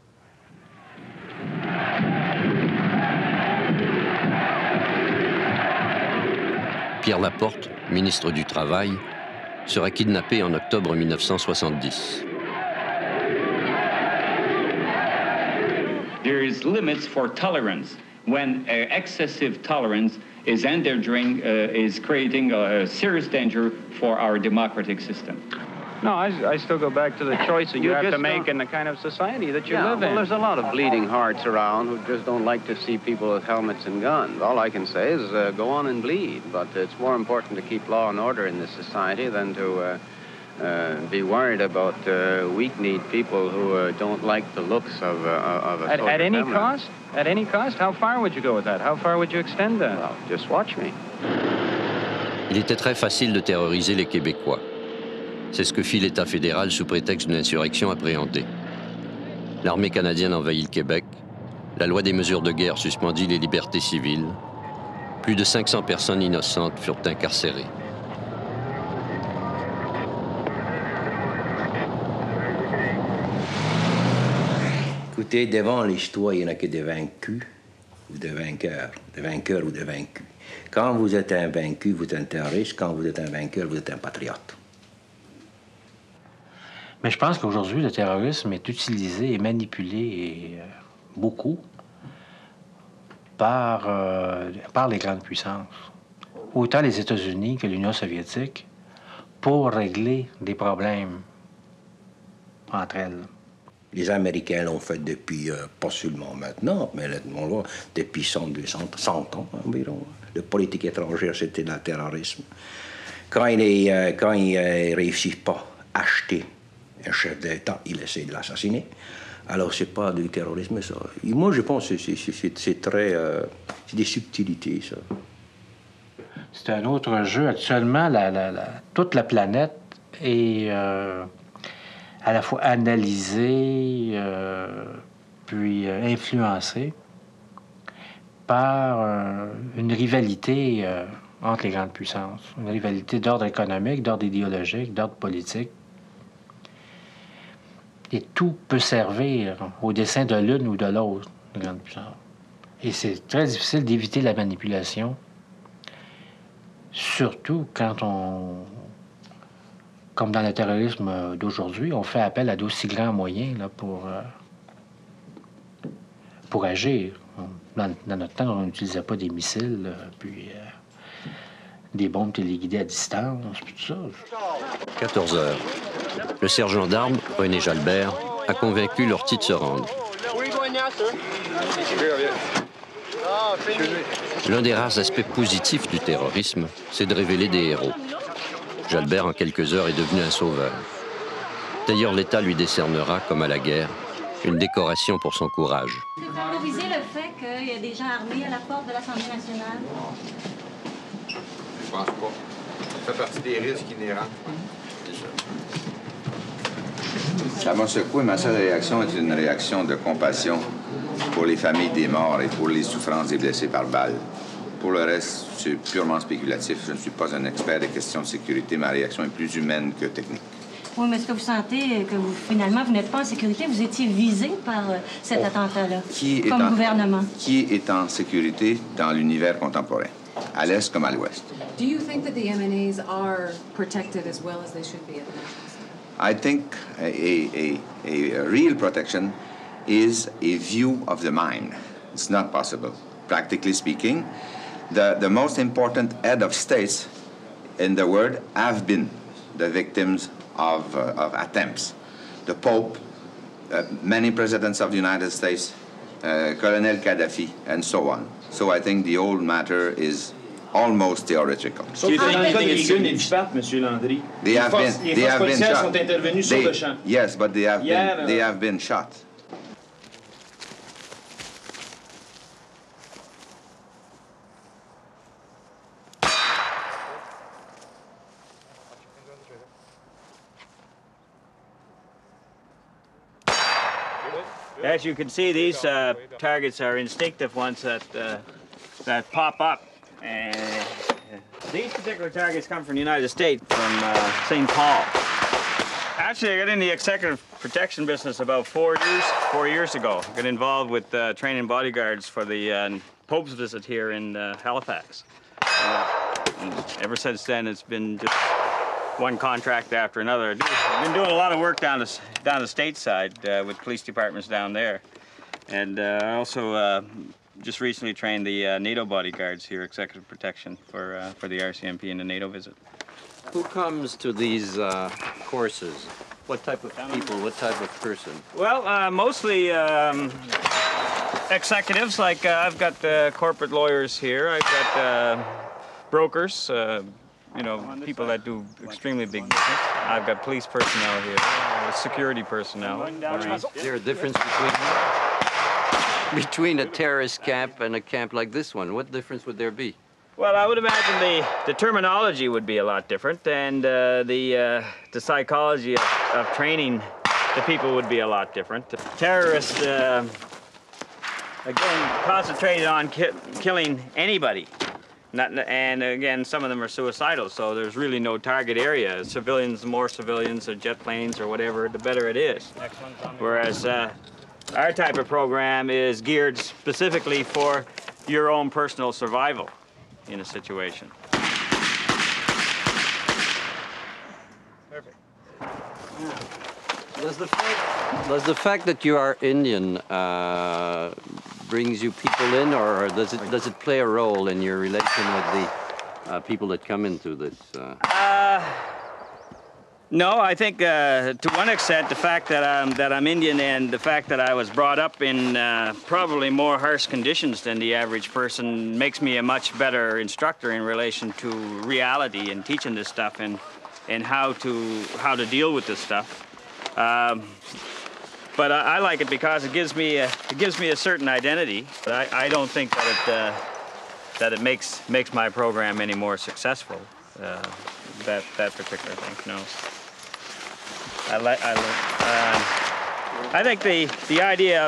Pierre Laporte, ministre du Travail, sera kidnappé en octobre 1970. There is limits for tolerance. When excessive tolerance is endangering, is creating a serious danger for our democratic system. No, I still go back to the choice that you have to make in the kind of society that you live in. Well, there's a lot of bleeding hearts around who just don't like to see people with helmets and guns. All I can say is go on and bleed, but it's more important to keep law and order in this society than to be worried about weak-kneed people who don't like the looks of a soldier. At any cost? At any cost? How far would you go with that? How far would you extend that? Well, just watch me. Il était très facile de terroriser les Québécois. C'est ce que fit l'État fédéral sous prétexte d'une insurrection appréhendée. L'armée canadienne envahit le Québec. La loi des mesures de guerre suspendit les libertés civiles. Plus de 500 personnes innocentes furent incarcérées. Écoutez, devant l'histoire, il n'y en a que des vaincus ou des vainqueurs ou des vaincus. Quand vous êtes un vaincu, vous êtes un terroriste. Quand vous êtes un vainqueur, vous êtes un patriote. Mais je pense qu'aujourd'hui, le terrorisme est utilisé et manipulé beaucoup par les grandes puissances, autant les États-Unis que l'Union soviétique, pour régler des problèmes entre elles. Les Américains l'ont fait depuis, pas seulement maintenant, mais depuis 100 ans environ. La politique étrangère, c'était le terrorisme. Quand ils ne réussissent pas à acheter un chef d'État, il essaie de l'assassiner. Alors, c'est pas du terrorisme, ça. Et moi, je pense que c'est très... c'est des subtilités, ça. C'est un autre jeu. Actuellement, toute la planète est à la fois analysée, puis influencée par une rivalité entre les grandes puissances. Une rivalité d'ordre économique, d'ordre idéologique, d'ordre politique. Et tout peut servir au dessein de l'une ou de l'autre grande puissance. Et c'est très difficile d'éviter la manipulation, surtout quand comme dans le terrorisme d'aujourd'hui, on fait appel à d'aussi grands moyens là, pour agir. Dans notre temps, on n'utilisait pas des missiles, puis des bombes téléguidées à distance, puis tout ça. 14 heures. Le sergent d'armes, René Jalbert, a convaincu l'ortie de se rendre. L'un des rares aspects positifs du terrorisme, c'est de révéler des héros. Jalbert, en quelques heures, est devenu un sauveur. D'ailleurs, l'État lui décernera, comme à la guerre, une décoration pour son courage. Vous favorisez le fait qu'il y a des gens armés à la porte de l'Assemblée nationale? Je pense pas. Ça fait partie des risques inhérents. Ça m'a secoué. Ma seule réaction est une réaction de compassion pour les familles des morts et pour les souffrances des blessés par balle. Pour le reste, c'est purement spéculatif. Je ne suis pas un expert des questions de sécurité. Ma réaction est plus humaine que technique. Oui, mais est-ce que vous sentez que finalement, vous n'êtes pas en sécurité? Vous étiez visé par cet attentat-là, comme gouvernement. Qui est en sécurité dans l'univers contemporain? à l'est comme à l'ouest. Do you think that the MNAs are protected as well as they should be at the National Center? I think a real protection is a view of the mind. It's not possible. Practically speaking, the most important head of states in the world have been the victims of attempts. The Pope, many presidents of the United States, Colonel Gaddafi, and so on. So I think the whole matter is almost theoretical. Sauf que dans le cas des guns et du pape, M. Landry, les forces policières sont intervenues sur le champ. Yes, but they have been shot. As you can see, these targets are instinctive ones that pop up. And these particular targets come from the United States, from St. Paul. Actually, I got in the executive protection business about 4 years ago. I got involved with training bodyguards for the Pope's visit here in Halifax. And ever since then, it's been just one contract after another. I've been doing a lot of work down the stateside with police departments down there. And I also just recently trained the NATO bodyguards here, executive protection, for the RCMP and the NATO visit. Who comes to these courses? What type of people, what type of person? Well, mostly executives, like I've got corporate lawyers here, I've got brokers, you know, people that do extremely big business. I've got police personnel here, security personnel. Is there a difference between a terrorist camp and a camp like this one? What difference would there be? Well, I would imagine the terminology would be a lot different, and the psychology of training the people would be a lot different. The terrorists, again, concentrated on killing anybody. And again, some of them are suicidal, so there's really no target area. Civilians, more civilians, or jet planes, or whatever, the better it is. Whereas our type of program is geared specifically for your own personal survival in a situation. Perfect. Does the fact that you are Indian brings you people in, or does it play a role in your relation with the people that come into this? No, I think to one extent the fact that I'm Indian and the fact that I was brought up in probably more harsh conditions than the average person makes me a much better instructor in relation to reality and teaching this stuff and how to deal with this stuff. But I like it because it gives me a certain identity. But I don't think that it makes my program any more successful. That particular thing, no. I think the idea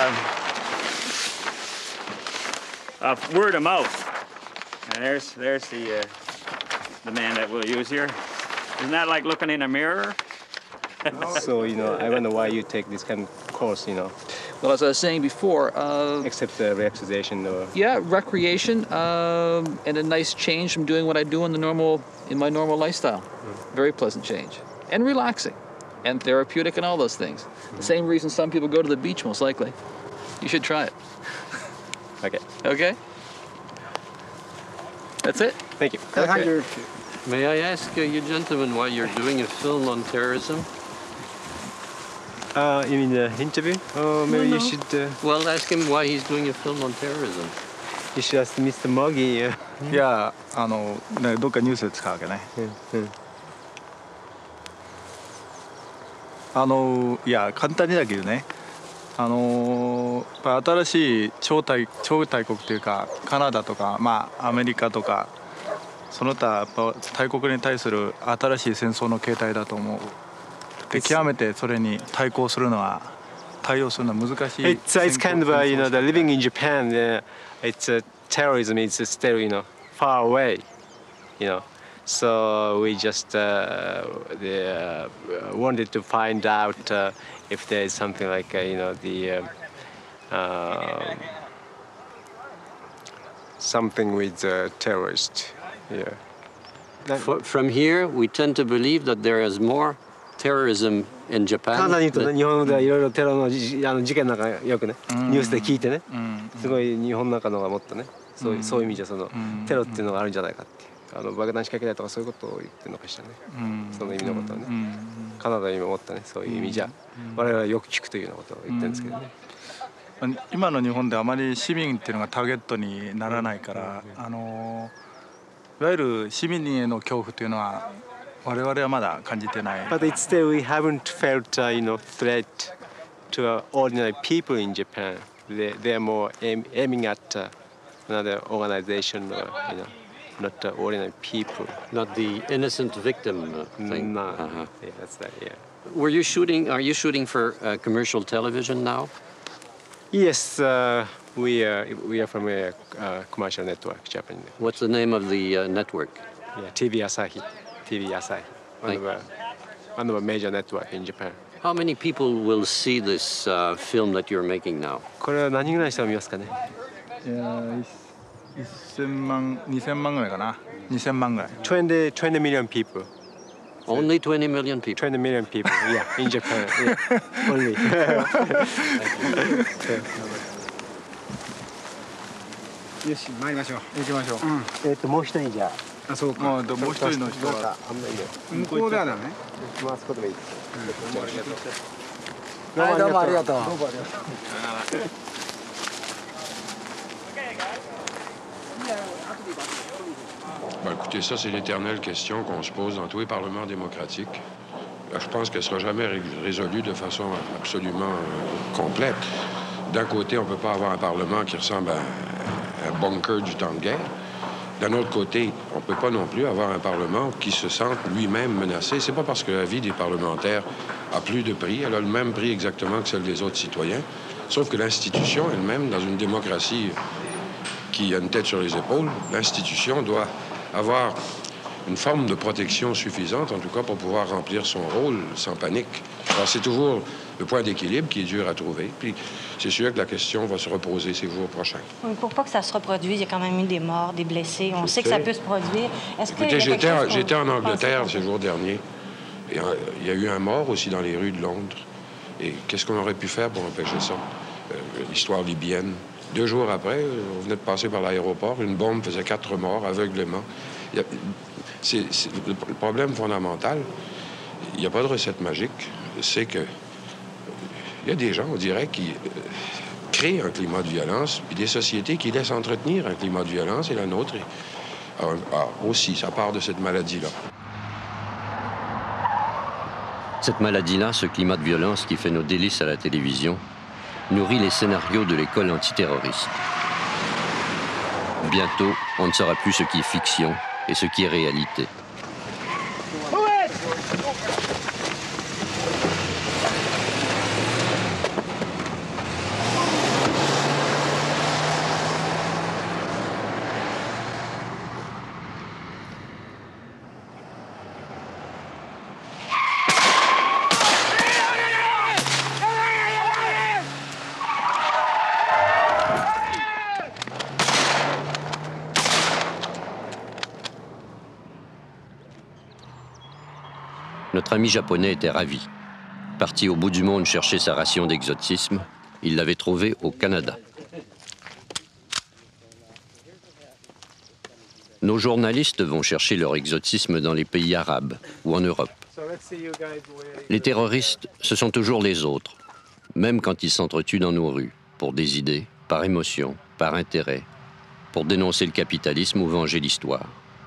of word of mouth. And there's the man that we'll use here. Isn't that like looking in a mirror? So, you know, I wonder why you take this kind of course, you know. Well, as I was saying before... except relaxation or... Yeah, recreation and a nice change from doing what I do in my normal lifestyle. Very pleasant change. And relaxing. And therapeutic and all those things. The same reason some people go to the beach, most likely. You should try it. Okay. Okay? That's it? Thank you. Okay. May I ask you gentlemen why you're doing a film on terrorism? You mean the interview? Or maybe you should... Well, ask him why he's doing a film on terrorism. You should ask Mr. Moggy. いや、どっかニュースで使うわけね。いや、簡単にだけどね、新しい超大国というか、カナダとか、まあ、アメリカとか、その他大国に対する新しい戦争の形態だと思う。で、極めてそれに対応するのは難しい。 It's kind of you know, the living in Japan. It's terrorism is still far away, you know. So we just wanted to find out if there is something like something with terrorists. Yeah. From here, we tend to believe that there is more terrorism in Japan. カナダにいるとね、日本ではいろいろテロの事件なんかよくね、ニュースで聞いてね、すごい日本なんかの方がもっとね、そういう意味じゃそのテロっていうのがあるんじゃないかって、爆弾仕掛けないとかそういうことを言ってるのかしらね、その意味のことをね、カナダにももっとね、そういう意味じゃ、我々はよく聞くというようなことを言ってるんですけどね。 今の日本であまり市民っていうのがターゲットにならないから、いわゆる市民への恐怖というのは我々はまだ感じてない。 But it's still we haven't felt threat to ordinary people in Japan. They are more aiming at another organization or not ordinary people. Not the innocent victim thing. No. Yeah, that's that. Yeah. Are you shooting for commercial television now? Yes, we are from a commercial network, Japan. What's the name of the network? Yeah, TV Asahi. TV Asahi, one of a major network in Japan. How many people will see this film that you're making now? これは何人ぐらいの人が見ますかね。 1000万、2000万ぐらいかな。2000万ぐらい。 20 million people. Only 20 million people. 20 million people, yeah, in Japan. Yeah. Only. よし、参りましょう。 行きましょう。 もう一人じゃあ、そうか。 もう一人の人は向こうではダメ？ あそこでもいいです。 はい、どうもありがとう。 Ben, écoutez, ça, c'est l'éternelle question qu'on se pose dans tous les parlements démocratiques. Je pense qu'elle ne sera jamais résolue de façon absolument complète. D'un côté, on ne peut pas avoir un parlement qui ressemble à un bunker du temps de guerre. D'un autre côté, on ne peut pas non plus avoir un parlement qui se sente lui-même menacé. C'est pas parce que la vie des parlementaires a plus de prix, elle a le même prix exactement que celle des autres citoyens, sauf que l'institution elle-même, dans une démocratie qui a une tête sur les épaules, l'institution doit avoir une forme de protection suffisante, en tout cas pour pouvoir remplir son rôle sans panique. Alors c'est toujours le point d'équilibre qui est dur à trouver. Puis c'est sûr que la question va se reposer ces jours prochains. Oui, pour pas que ça se reproduise, il y a quand même eu des morts, des blessés. On sait que ça peut se produire. Écoutez, j'étais en Angleterre ces jours derniers. Et il y a eu un mort aussi dans les rues de Londres. Et qu'est-ce qu'on aurait pu faire pour empêcher ça? L'histoire libyenne. 2 jours après, on venait de passer par l'aéroport, une bombe faisait 4 morts aveuglément. C'est le problème fondamental. Il n'y a pas de recette magique. C'est que il y a des gens, on dirait, qui créent un climat de violence, puis des sociétés qui laissent entretenir un climat de violence, et la nôtre aussi, ça part de cette maladie-là. Cette maladie-là, ce climat de violence qui fait nos délices à la télévision, nourrit les scénarios de l'école antiterroriste. Bientôt, on ne saura plus ce qui est fiction et ce qui est réalité. Notre ami japonais était ravi. Parti au bout du monde chercher sa ration d'exotisme, il l'avait trouvée au Canada. Nos journalistes vont chercher leur exotisme dans les pays arabes ou en Europe. Les terroristes, ce sont toujours les autres, même quand ils s'entretuent dans nos rues, pour des idées, par émotion, par intérêt, pour dénoncer le capitalisme ou venger l'histoire.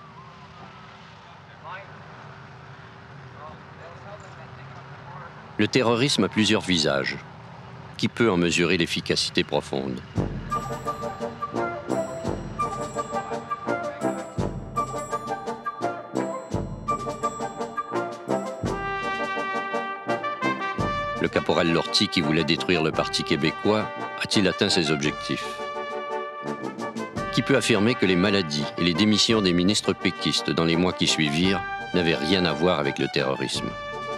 Le terrorisme a plusieurs visages. Qui peut en mesurer l'efficacité profonde? Le caporal Lortie, qui voulait détruire le Parti québécois, a-t-il atteint ses objectifs? Qui peut affirmer que les maladies et les démissions des ministres péquistes dans les mois qui suivirent n'avaient rien à voir avec le terrorisme?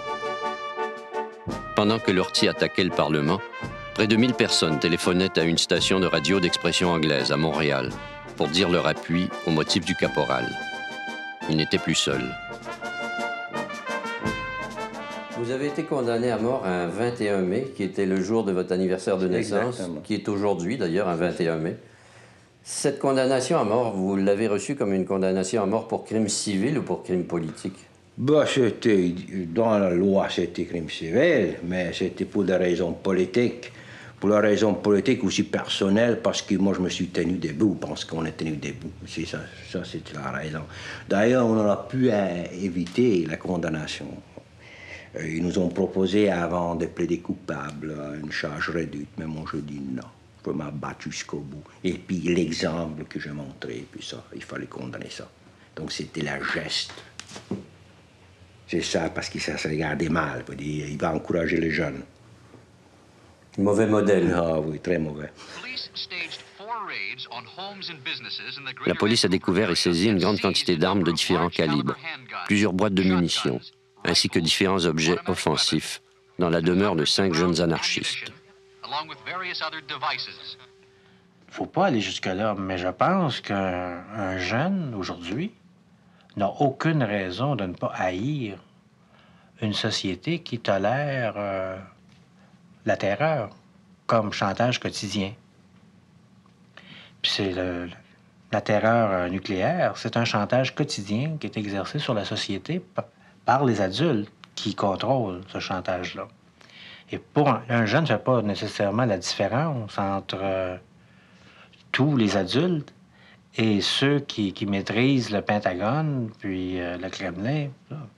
Pendant que Lortie attaquait le Parlement, près de 1000 personnes téléphonaient à une station de radio d'expression anglaise à Montréal. pour dire leur appui au motif du caporal. Ils n'étaient plus seuls. Vous avez été condamné à mort un 21 mai, qui était le jour de votre anniversaire de naissance, Exactement. qui est aujourd'hui d'ailleurs, un 21 mai. Cette condamnation à mort, vous l'avez reçue comme une condamnation à mort pour crime civil ou pour crime politique? Bah, c'était, dans la loi, c'était crime civil, mais c'était pour des raisons politiques. Pour la raison politique aussi personnelle, parce que moi, je me suis tenu debout, parce qu'on est tenu debout. C'est ça, c'est la raison. D'ailleurs, on aurait pu éviter la condamnation. Ils nous ont proposé, avant de plaider coupable, une charge réduite, mais moi, je dis non. Je m'ai battu jusqu'au bout. Et puis, l'exemple que j'ai montré, puis ça, il fallait condamner ça. Donc, c'était la geste. C'est ça, parce que ça se regardait mal. Il va encourager les jeunes. Mauvais modèle. Ah oui, très mauvais. La police a découvert et saisi une grande quantité d'armes de différents calibres, plusieurs boîtes de munitions, ainsi que différents objets offensifs dans la demeure de 5 jeunes anarchistes. Faut pas aller jusque-là, mais je pense qu'un jeune, aujourd'hui, n'a aucune raison de ne pas haïr une société qui tolère la terreur comme chantage quotidien. Puis c'est la terreur nucléaire, c'est un chantage quotidien qui est exercé sur la société par les adultes qui contrôlent ce chantage-là. Et pour un jeune, ne fait pas nécessairement la différence entre tous les adultes et ceux qui maîtrisent le Pentagone, puis le Kremlin.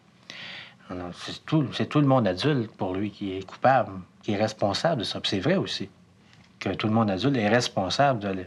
C'est tout le monde adulte pour lui qui est coupable, qui est responsable de ça. Puis c'est vrai aussi que tout le monde adulte est responsable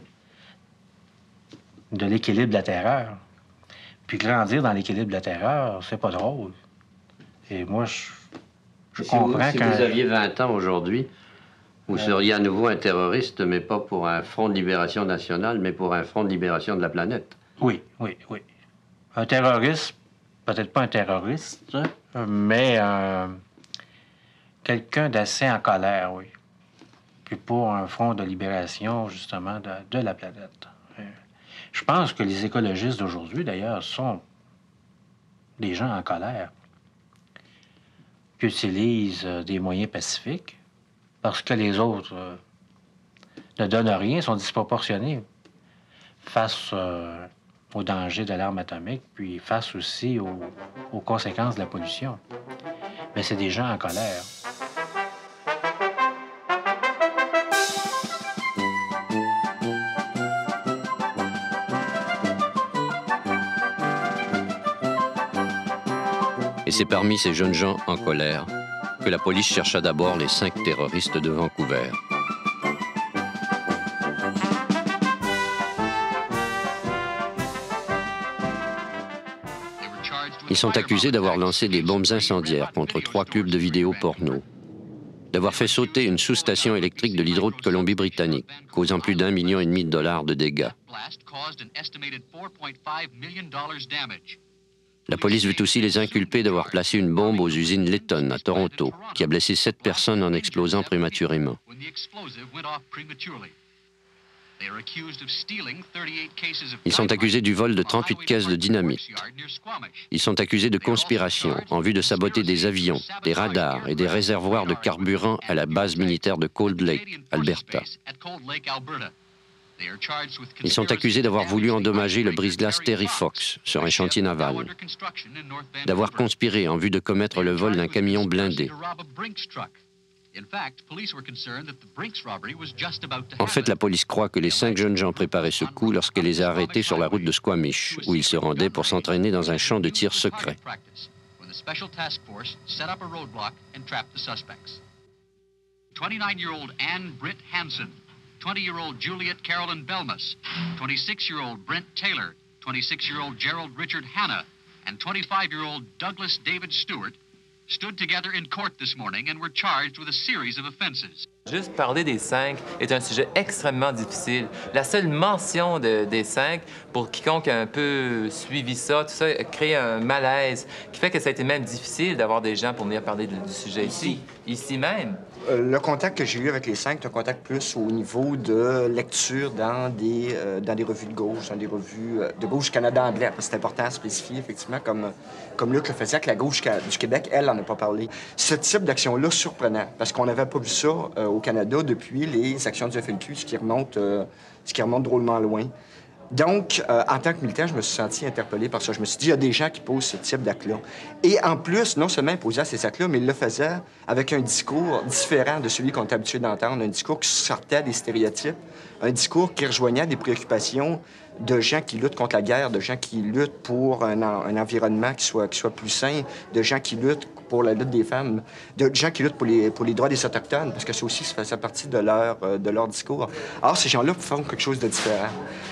de l'équilibre de la terreur. Puis grandir dans l'équilibre de la terreur, c'est pas drôle. Et moi, je comprends si vous aviez 20 ans aujourd'hui, vous seriez à nouveau un terroriste, mais pas pour un front de libération nationale, mais pour un front de libération de la planète. Oui. Un terroriste, peut-être pas un terroriste, mais quelqu'un d'assez en colère, oui. Puis pour un front de libération, justement, de la planète. Je pense que les écologistes d'aujourd'hui, d'ailleurs, sont des gens en colère qui utilisent des moyens pacifiques parce que les autres ne donnent rien, sont disproportionnés face au danger de l'arme atomique, puis face aussi aux conséquences de la pollution. Mais c'est des gens en colère. Et c'est parmi ces jeunes gens en colère que la police chercha d'abord les 5 terroristes de Vancouver. Ils sont accusés d'avoir lancé des bombes incendiaires contre 3 clubs de vidéos porno, d'avoir fait sauter une sous-station électrique de l'hydro de Colombie-Britannique, causant plus d'1,5 million de dollars de dégâts. La police veut aussi les inculper d'avoir placé une bombe aux usines Letton à Toronto, qui a blessé 7 personnes en explosant prématurément. Ils sont accusés du vol de 38 caisses de dynamite. Ils sont accusés de conspiration en vue de saboter des avions, des radars et des réservoirs de carburant à la base militaire de Cold Lake, Alberta. Ils sont accusés d'avoir voulu endommager le brise-glace Terry Fox sur un chantier naval, d'avoir conspiré en vue de commettre le vol d'un camion blindé. En fait, la police croit que les 5 jeunes gens préparaient ce coup lorsqu'elle les a arrêtés sur la route de Squamish, où ils se rendaient pour s'entraîner dans un champ de tir secret. 20-year-old Juliet Carolyn Belmas, 26-year-old Brent Taylor, 26-year-old Gerald Richard Hanna, and 25-year-old Douglas David Stewart stood together in court this morning and were charged with a series of offenses. Juste parler des 5 est un sujet extrêmement difficile. La seule mention des 5, pour quiconque a un peu suivi ça, tout ça, crée un malaise qui fait que ça a été même difficile d'avoir des gens pour venir parler du sujet ici même. Le contact que j'ai eu avec les 5, c'est un contact plus au niveau de lecture dans des revues de gauche, dans des revues de gauche Canada anglais. C'est important à spécifier, effectivement, comme Luc le faisait, que la gauche du Québec, elle, n'en a pas parlé. Ce type d'action-là, surprenant, parce qu'on n'avait pas vu ça au Canada depuis les actions du FLQ, ce qui remonte drôlement loin. Donc, en tant que militant, je me suis senti interpellé par ça. Je me suis dit, il y a des gens qui posent ce type d'actes-là. Et en plus, non seulement ils posaient ces actes-là, mais ils le faisaient avec un discours différent de celui qu'on est habitué d'entendre, un discours qui sortait des stéréotypes, un discours qui rejoignait des préoccupations de gens qui luttent contre la guerre, de gens qui luttent pour un environnement qui soit plus sain, de gens qui luttent pour la lutte des femmes, de gens qui luttent pour les droits des Autochtones, parce que ça aussi, ça faisait partie de leur discours. Alors, ces gens-là font quelque chose de différent.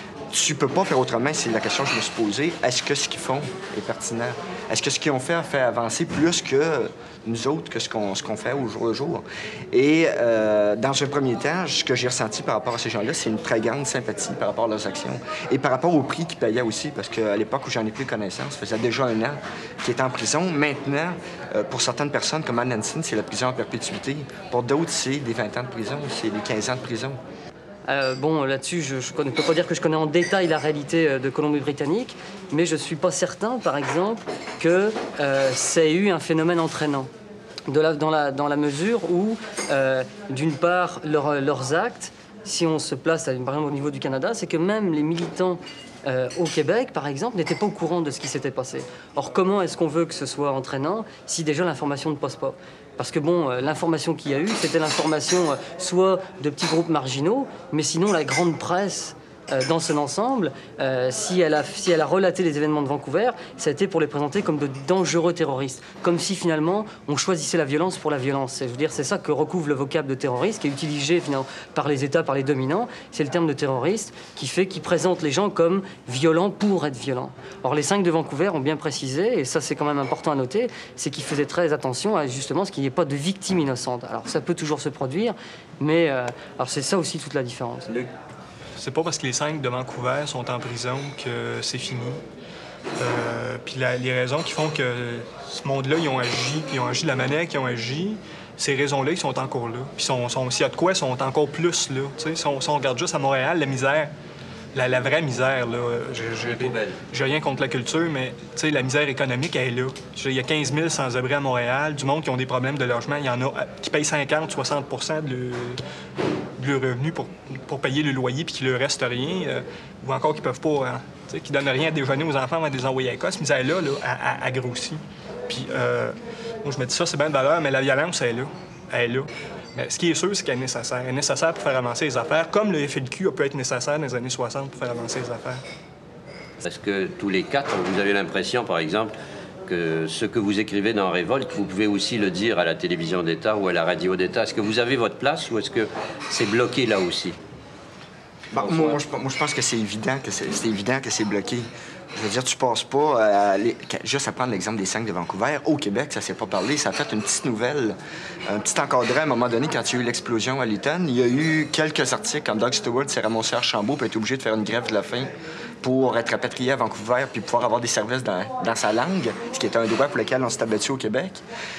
Tu peux pas faire autrement, c'est la question que je me suis posée. Est-ce que ce qu'ils font est pertinent? Est-ce que ce qu'ils ont fait avancer plus que nous autres, que ce qu'on fait au jour le jour? Et dans un premier temps, ce que j'ai ressenti par rapport à ces gens-là, c'est une très grande sympathie par rapport à leurs actions. Et par rapport au prix qu'ils payaient aussi, parce qu'à l'époque où j'en ai pris connaissance, ça faisait déjà 1 an qu'il était en prison. Maintenant, pour certaines personnes, comme Anne Hansen, c'est la prison en perpétuité. Pour d'autres, c'est des 20 ans de prison, c'est des 15 ans de prison. Bon, là-dessus, je ne peux pas dire que je connais en détail la réalité de Colombie-Britannique, mais je ne suis pas certain, par exemple, que ça ait eu un phénomène entraînant. Dans la mesure où, d'une part, leurs actes, si on se place, par exemple, au niveau du Canada, c'est que même les militants au Québec, par exemple, n'étaient pas au courant de ce qui s'était passé. Or, comment est-ce qu'on veut que ce soit entraînant si déjà l'information ne passe pas? Parce que, bon, l'information qu'il y a eu, c'était l'information soit de petits groupes marginaux, mais sinon la grande presse, dans son ensemble, si elle a relaté les événements de Vancouver, ça a été pour les présenter comme de dangereux terroristes. Comme si, finalement, on choisissait la violence pour la violence. Je veux dire, c'est ça que recouvre le vocable de terroriste, qui est utilisé, finalement, par les États, par les dominants. C'est le terme de terroriste qui présente les gens comme violents pour être violents. Or, les 5 de Vancouver ont bien précisé, et ça, c'est quand même important à noter, c'est qu'ils faisaient très attention à, justement, ce qu'il n'y ait pas de victimes innocentes. Alors, ça peut toujours se produire, mais alors c'est ça aussi toute la différence. C'est pas parce que les 5 de Vancouver sont en prison que c'est fini. Puis les raisons qui font que ce monde-là, ils ont agi de la manière qu'ils ont agi, ces raisons-là, ils sont encore là. Puis s'il y a de quoi, ils sont encore plus là. Si on regarde juste à Montréal, la misère, la vraie misère, là, j'ai rien contre la culture, mais la misère économique, elle est là. Il y a 15 000 sans-abri à Montréal, du monde qui ont des problèmes de logement. Il y en a qui payent 50-60 de leur revenu pour payer le loyer puis qu'il leur reste rien, ou encore qui peuvent pas, qui donnent rien à déjeuner aux enfants avant de les envoyer à l'école. Cette misère-là, elle grossit. Puis moi, je me dis ça, c'est bien de valeur, mais la violence, elle est là. Elle est là. Mais ce qui est sûr, c'est qu'elle est nécessaire. Elle est nécessaire pour faire avancer les affaires, comme le FLQ a pu être nécessaire dans les années 60 pour faire avancer les affaires. Est-ce que tous les 4, vous avez l'impression, par exemple, que ce que vous écrivez dans Révolte, vous pouvez aussi le dire à la télévision d'État ou à la radio d'État? Est-ce que vous avez votre place ou est-ce que c'est bloqué là aussi? Bon, moi, je pense que c'est évident que c'est bloqué. Je veux dire, tu passes pas juste à prendre l'exemple des 5 de Vancouver. Au Québec, ça s'est pas parlé. Ça a fait une petite nouvelle, un petit encadré à un moment donné quand il y a eu l'explosion à Lytton. Il y a eu quelques articles quand Doug Stewart s'est ramassé à Archambault et a été obligé de faire une grève de la faim pour être rapatrié à Vancouver puis pouvoir avoir des services dans sa langue, ce qui était un droit pour lequel on s'est abattu au Québec.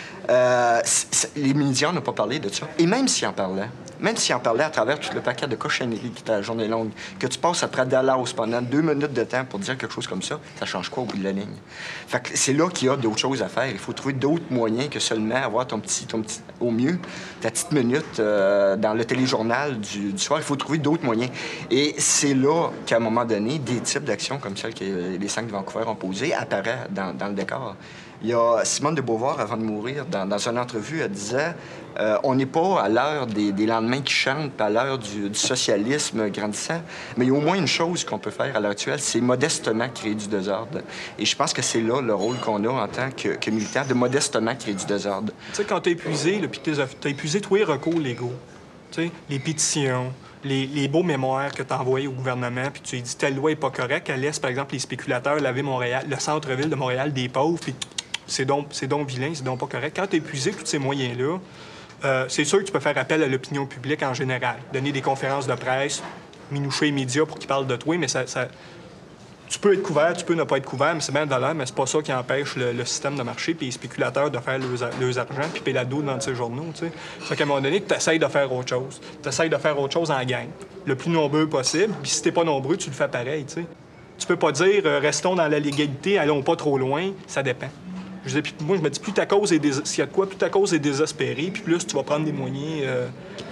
Les médias n'ont pas parlé de ça. Et même s'ils en parlaient à travers tout le paquet de cochonneries qui était à la journée longue, que tu passes après Dallas pendant 2 minutes de temps pour dire quelque chose comme ça change quoi au bout de la ligne? Fait que c'est là qu'il y a d'autres choses à faire. Il faut trouver d'autres moyens que seulement avoir ton petit au mieux, ta petite minute dans le téléjournal du soir. Il faut trouver d'autres moyens. Et c'est là qu'à un moment donné, des types d'actions comme celles que les 5 de Vancouver ont posées apparaissent dans le décor. Il y a Simone de Beauvoir, avant de mourir, dans une entrevue, elle disait on n'est pas à l'heure des lendemains qui chantent, pas à l'heure du socialisme grandissant, mais il y a au moins une chose qu'on peut faire à l'heure actuelle, c'est modestement créer du désordre. Et je pense que c'est là le rôle qu'on a en tant que militant, de modestement créer du désordre. Tu sais, quand t'as épuisé, puis t'as épuisé tous les recours légaux, tu sais, les pétitions, les beaux mémoires que tu as envoyés au gouvernement, puis tu lui dis telle loi n'est pas correcte, elle laisse, par exemple, les spéculateurs laver Montréal, le centre-ville de Montréal des pauvres, puis c'est donc vilain, c'est donc pas correct. Quand tu as épuisé tous ces moyens-là, c'est sûr que tu peux faire appel à l'opinion publique en général, donner des conférences de presse, minoucher les médias pour qu'ils parlent de toi, mais tu tu peux être couvert, tu peux ne pas être couvert, mais c'est bien $, mais c'est pas ça qui empêche le système de marché puis les spéculateurs de faire leurs argent puis payer la douille dans ces journaux, tu sais. C'est qu'à un moment donné, tu essaies de faire autre chose. Tu essaies de faire autre chose en gang, le plus nombreux possible, puis si t'es pas nombreux, tu le fais pareil, tu sais. Tu peux pas dire restons dans la légalité, allons pas trop loin, ça dépend. Moi, je me dis, plus ta cause est s'il y a de quoi, plus ta cause est désespérée, puis plus tu vas prendre des moyens